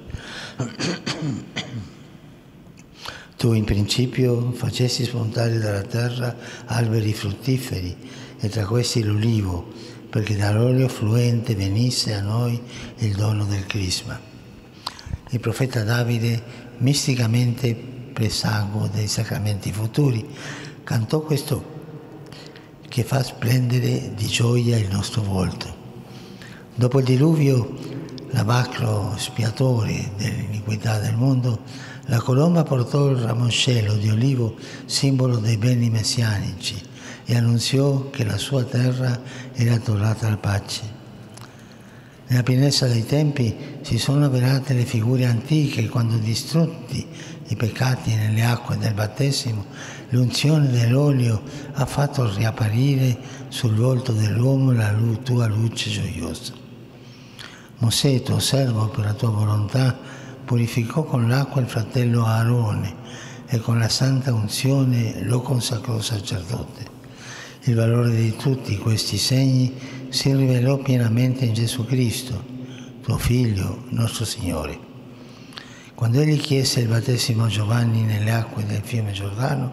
Tu in principio facesti spuntare dalla terra alberi fruttiferi e tra questi l'olivo, perché dall'olio fluente venisse a noi il dono del crisma. Il profeta Davide, misticamente presago dei sacramenti futuri, cantò questo che fa splendere di gioia il nostro volto. Dopo il diluvio, l'abacro spiatore dell'iniquità del mondo, la colomba portò il ramoscello di olivo, simbolo dei beni messianici, e annunziò che la sua terra era tornata alla pace. Nella pienezza dei tempi si sono avverate le figure antiche quando, distrutti i peccati nelle acque del battesimo, l'unzione dell'olio ha fatto riapparire sul volto dell'uomo la tua luce gioiosa. Mosè, tuo servo, per la tua volontà, purificò con l'acqua il fratello Aarone e con la santa unzione lo consacrò sacerdote. Il valore di tutti questi segni si rivelò pienamente in Gesù Cristo, tuo Figlio, nostro Signore. Quando egli chiese il battesimo a Giovanni nelle acque del fiume Giordano,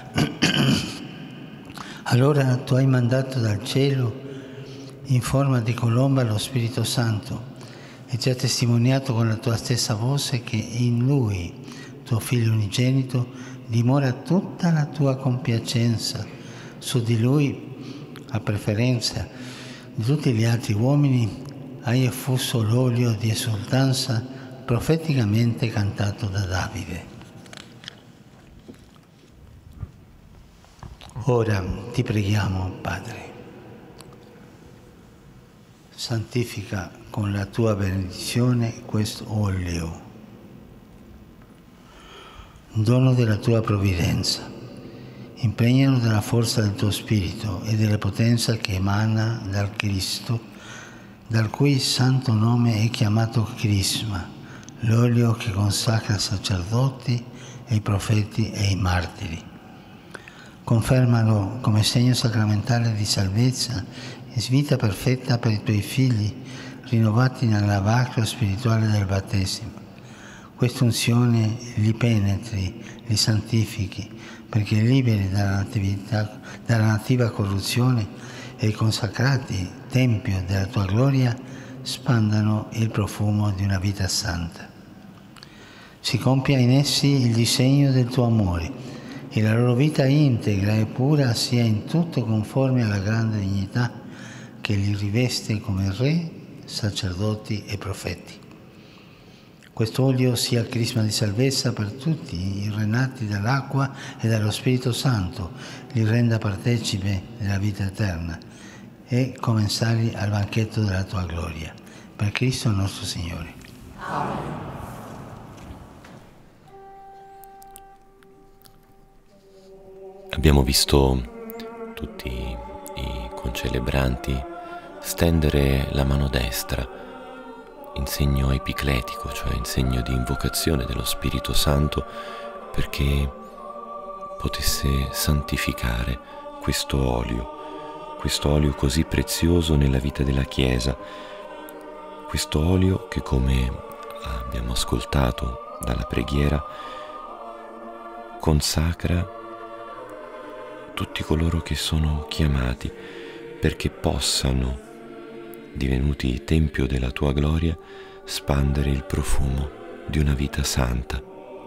allora tu hai mandato dal cielo in forma di colomba lo Spirito Santo e ci ha testimoniato con la tua stessa voce che in Lui, tuo Figlio unigenito, dimora tutta la tua compiacenza. Su di Lui, a preferenza di tutti gli altri uomini, hai effuso l'olio di esultanza profeticamente cantato da Davide. Ora ti preghiamo, Padre, santifica con la tua benedizione questo olio, dono della tua provvidenza. Impregnalo della forza del tuo Spirito e della potenza che emana dal Cristo, dal cui santo nome è chiamato Crisma, l'olio che consacra i sacerdoti e i profeti e i martiri. Confermalo come segno sacramentale di salvezza e vita perfetta per i tuoi figli, rinnovati nel lavacro spirituale del battesimo. Questa unzione li penetri, li santifichi, perché liberi dalla, natività, dalla nativa corruzione e i consacrati tempio della tua gloria spandano il profumo di una vita santa. Si compia in essi il disegno del tuo amore e la loro vita integra e pura sia in tutto conforme alla grande dignità che li riveste come re, sacerdoti e profeti. Questo olio sia il crisma di salvezza per tutti i renati dall'acqua e dallo Spirito Santo, li renda partecipe della vita eterna e commensali al banchetto della tua gloria. Per Cristo nostro Signore. Amen. Abbiamo visto tutti i concelebranti stendere la mano destra in segno epicletico, cioè in segno di invocazione dello Spirito Santo, perché potesse santificare questo olio, questo olio così prezioso nella vita della Chiesa, questo olio che, come abbiamo ascoltato dalla preghiera, consacra tutti coloro che sono chiamati perché possano, divenuti tempio della tua gloria, spandere il profumo di una vita santa.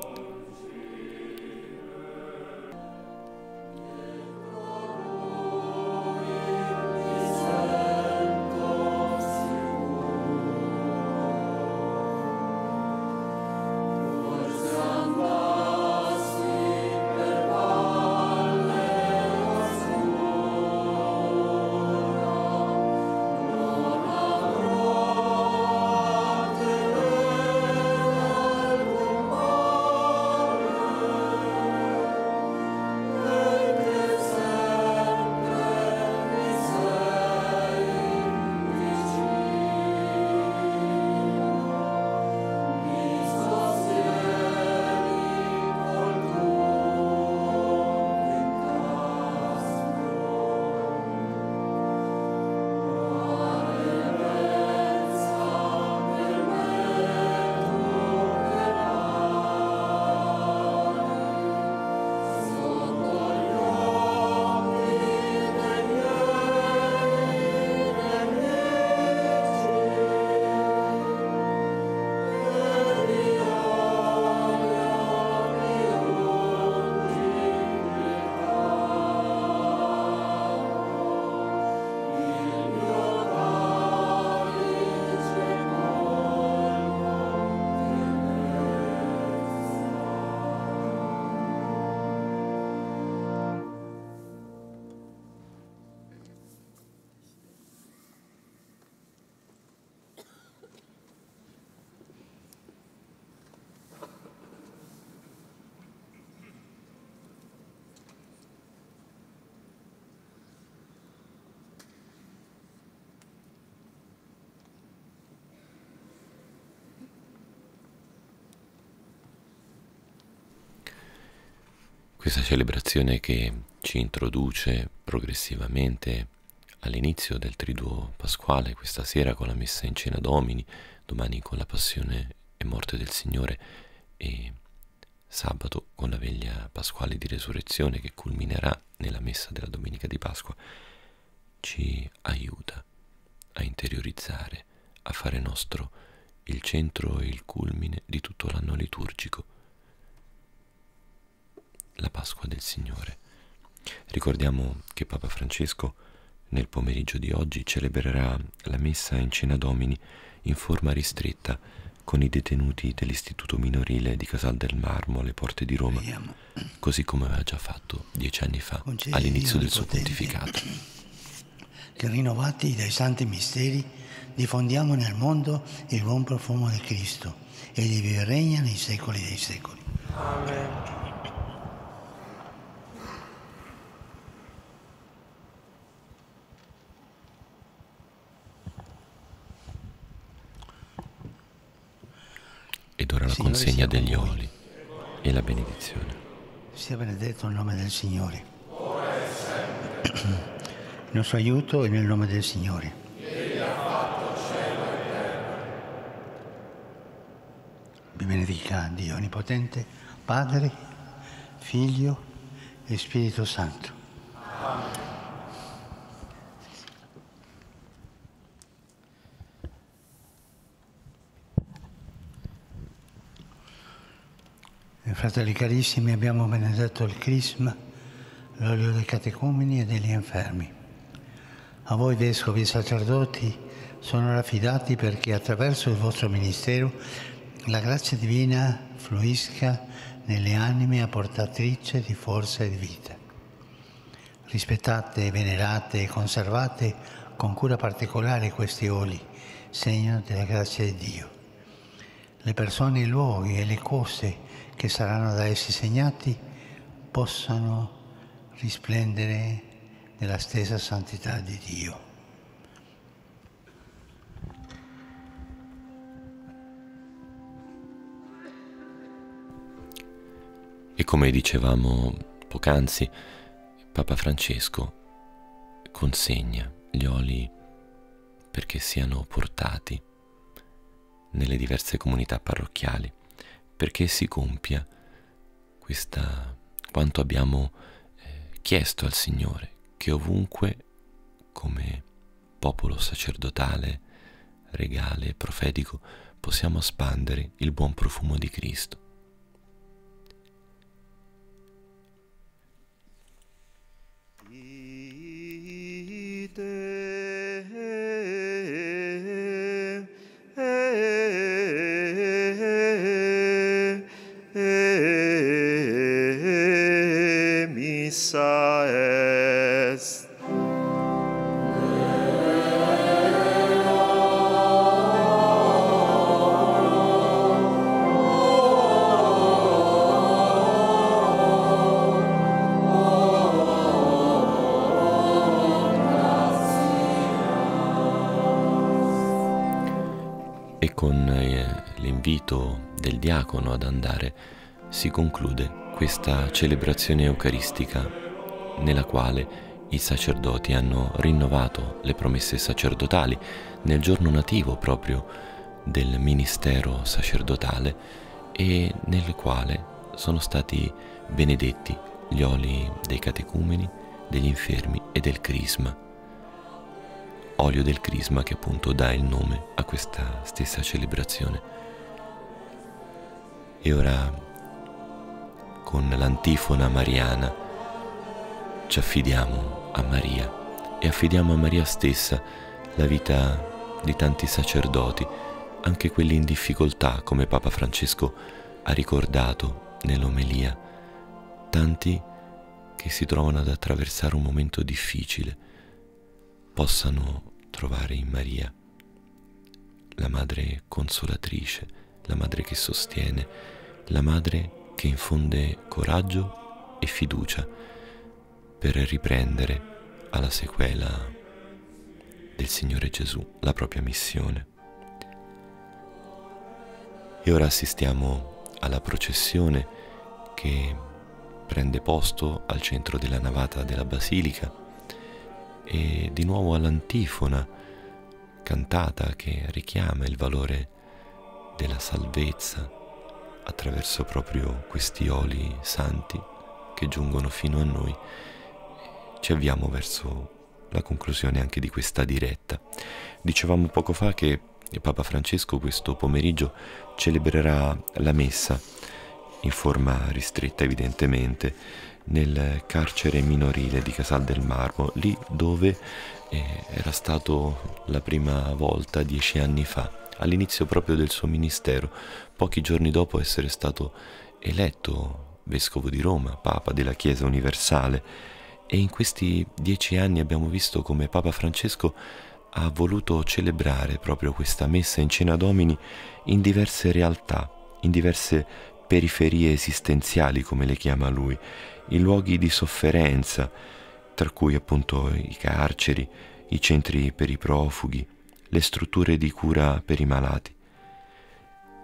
Questa celebrazione che ci introduce progressivamente all'inizio del Triduo Pasquale, questa sera con la messa in Cena Domini, domani con la Passione e Morte del Signore e sabato con la veglia pasquale di Resurrezione che culminerà nella messa della Domenica di Pasqua, ci aiuta a interiorizzare, a fare nostro il centro e il culmine di tutto l'anno liturgico, la Pasqua del Signore. Ricordiamo che Papa Francesco nel pomeriggio di oggi celebrerà la messa in Cena Domini in forma ristretta con i detenuti dell'istituto minorile di Casal del Marmo alle porte di Roma, così come aveva già fatto dieci anni fa all'inizio del suo pontificato. Che rinnovati dai santi misteri diffondiamo nel mondo il buon profumo di Cristo. Egli vive e regna nei secoli dei secoli. Amen. ed ora la Signore consegna sia con degli voi. oli e la benedizione. Sia benedetto il nome del Signore. Il nostro aiuto è nel nome del Signore. Vi benedica Dio Onnipotente, Padre, Figlio e Spirito Santo. E fratelli carissimi, abbiamo benedetto il crisma, l'olio dei catecumeni e degli infermi. A voi, vescovi e sacerdoti, sono affidati perché attraverso il vostro ministero la grazia divina fluisca nelle anime apportatrici di forza e di vita. Rispettate, venerate e conservate con cura particolare questi oli, segno della grazia di Dio. Le persone, i luoghi e le cose che saranno da essi segnati possano risplendere nella stessa santità di Dio. E come dicevamo poc'anzi, Papa Francesco consegna gli oli perché siano portati nelle diverse comunità parrocchiali, perché si compia questa, quanto abbiamo eh, chiesto al Signore, che ovunque, come popolo sacerdotale, regale e profetico, possiamo spandere il buon profumo di Cristo. Missa est. E con eh, l'invito del diacono ad andare si conclude questa celebrazione eucaristica nella quale i sacerdoti hanno rinnovato le promesse sacerdotali nel giorno nativo proprio del ministero sacerdotale e nel quale sono stati benedetti gli oli dei catecumeni, degli infermi e del crisma. Olio del crisma che appunto dà il nome a questa stessa celebrazione. E ora, con l'antifona mariana, ci affidiamo a Maria e affidiamo a Maria stessa la vita di tanti sacerdoti, anche quelli in difficoltà, come Papa Francesco ha ricordato nell'omelia, tanti che si trovano ad attraversare un momento difficile, possano trovare in Maria la madre consolatrice, la madre che sostiene, la madre che infonde coraggio e fiducia per riprendere alla sequela del Signore Gesù la propria missione. E ora assistiamo alla processione che prende posto al centro della navata della Basilica e di nuovo all'antifona cantata che richiama il valore della salvezza attraverso proprio questi oli santi che giungono fino a noi. Ci avviamo verso la conclusione anche di questa diretta. Dicevamo poco fa che Papa Francesco questo pomeriggio celebrerà la messa in forma ristretta evidentemente nel carcere minorile di Casal del Marmo, lì dove eh, era stato la prima volta dieci anni fa, all'inizio proprio del suo ministero, pochi giorni dopo essere stato eletto vescovo di Roma, Papa della Chiesa Universale. E in questi dieci anni abbiamo visto come Papa Francesco ha voluto celebrare proprio questa messa in Cena Domini in diverse realtà, in diverse periferie esistenziali, come le chiama lui, in luoghi di sofferenza, tra cui appunto i carceri, i centri per i profughi, le strutture di cura per i malati.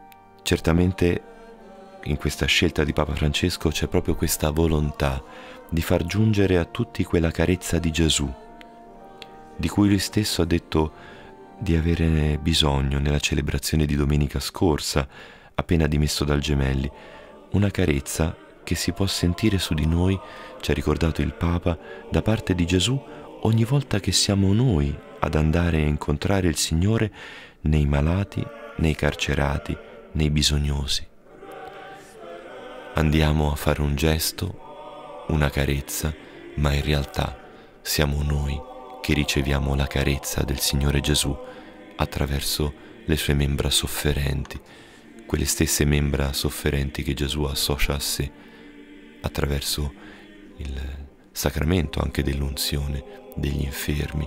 Certamente in questa scelta di Papa Francesco c'è proprio questa volontà di far giungere a tutti quella carezza di Gesù, di cui lui stesso ha detto di avere bisogno nella celebrazione di domenica scorsa, appena dimesso dal Gemelli, una carezza che si può sentire su di noi, ci ha ricordato il Papa, da parte di Gesù ogni volta che siamo noi ad andare a incontrare il Signore nei malati, nei carcerati, nei bisognosi. Andiamo a fare un gesto, una carezza, ma in realtà siamo noi che riceviamo la carezza del Signore Gesù attraverso le sue membra sofferenti, quelle stesse membra sofferenti che Gesù associa a sé attraverso il sacramento anche dell'unzione degli infermi.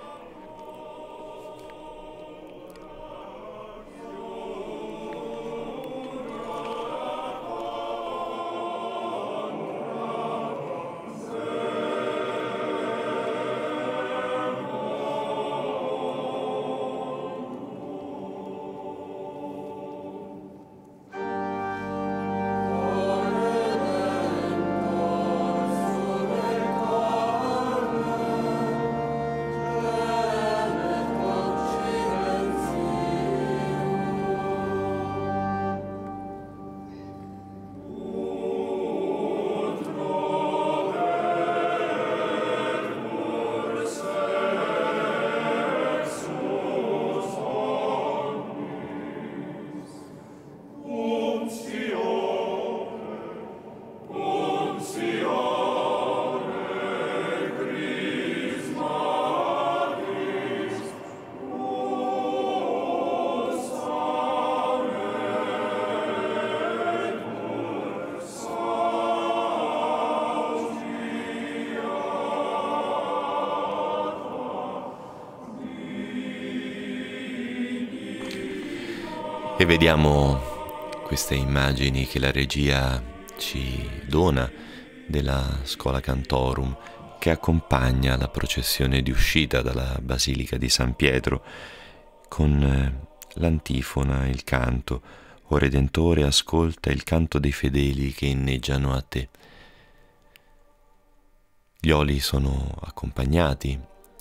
E vediamo queste immagini che la regia ci dona della Schola Cantorum, che accompagna la processione di uscita dalla Basilica di San Pietro con l'antifona, il canto: O Redentore, ascolta il canto dei fedeli che inneggiano a te. Gli oli sono accompagnati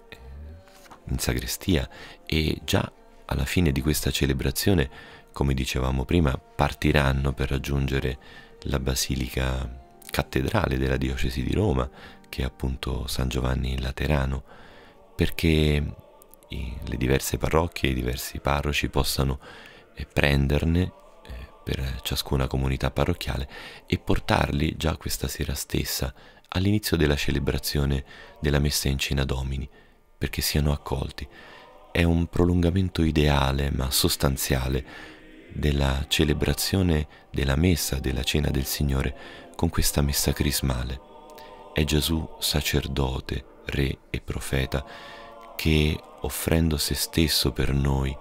in sagrestia e già alla fine di questa celebrazione, come dicevamo prima, partiranno per raggiungere la Basilica Cattedrale della Diocesi di Roma, che è appunto San Giovanni Laterano, perché i, le diverse parrocchie, i diversi parroci possano eh, prenderne eh, per ciascuna comunità parrocchiale e portarli già questa sera stessa all'inizio della celebrazione della Messa in Cena Domini, perché siano accolti. È un prolungamento ideale ma sostanziale della celebrazione della Messa, della Cena del Signore, con questa Messa crismale. È Gesù sacerdote, re e profeta, che offrendo se stesso per noi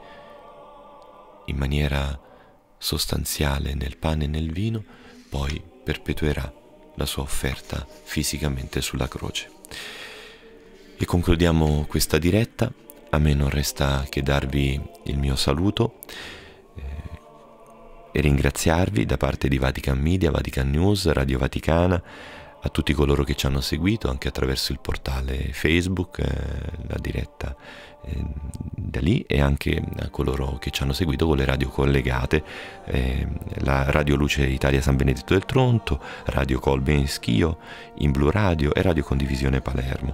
in maniera sostanziale nel pane e nel vino, poi perpetuerà la sua offerta fisicamente sulla croce. E concludiamo questa diretta. A me non resta che darvi il mio saluto eh, e ringraziarvi da parte di Vatican Media, Vatican News, Radio Vaticana, a tutti coloro che ci hanno seguito anche attraverso il portale Facebook, eh, la diretta eh, da lì, e anche a coloro che ci hanno seguito con le radio collegate, eh, la Radio Luce Italia San Benedetto del Tronto, Radio Colbe in Schio, in Blu Radio e Radio Condivisione Palermo.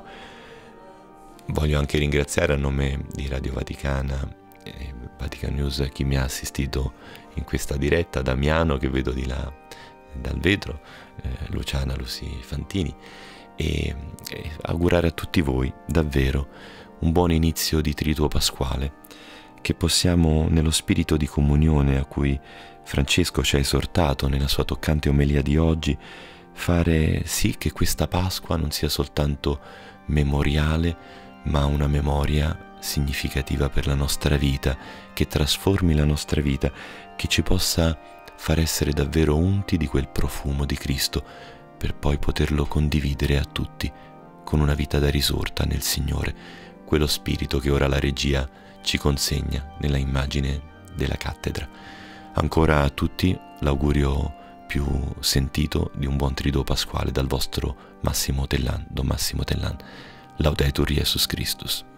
Voglio anche ringraziare a nome di Radio Vaticana e Vatican News chi mi ha assistito in questa diretta: Damiano, che vedo di là dal vetro, eh, Luciana Lucy Fantini, e, e augurare a tutti voi davvero un buon inizio di Trituo Pasquale, che possiamo, nello spirito di comunione a cui Francesco ci ha esortato nella sua toccante omelia di oggi, fare sì che questa Pasqua non sia soltanto memoriale, ma una memoria significativa per la nostra vita, che trasformi la nostra vita, che ci possa far essere davvero unti di quel profumo di Cristo, per poi poterlo condividere a tutti con una vita da risorta nel Signore, quello spirito che ora la regia ci consegna nella immagine della cattedra. Ancora a tutti l'augurio più sentito di un buon triduo pasquale dal vostro Massimo Tellan, Don Massimo Tellan. Laudetur Jesus Christus.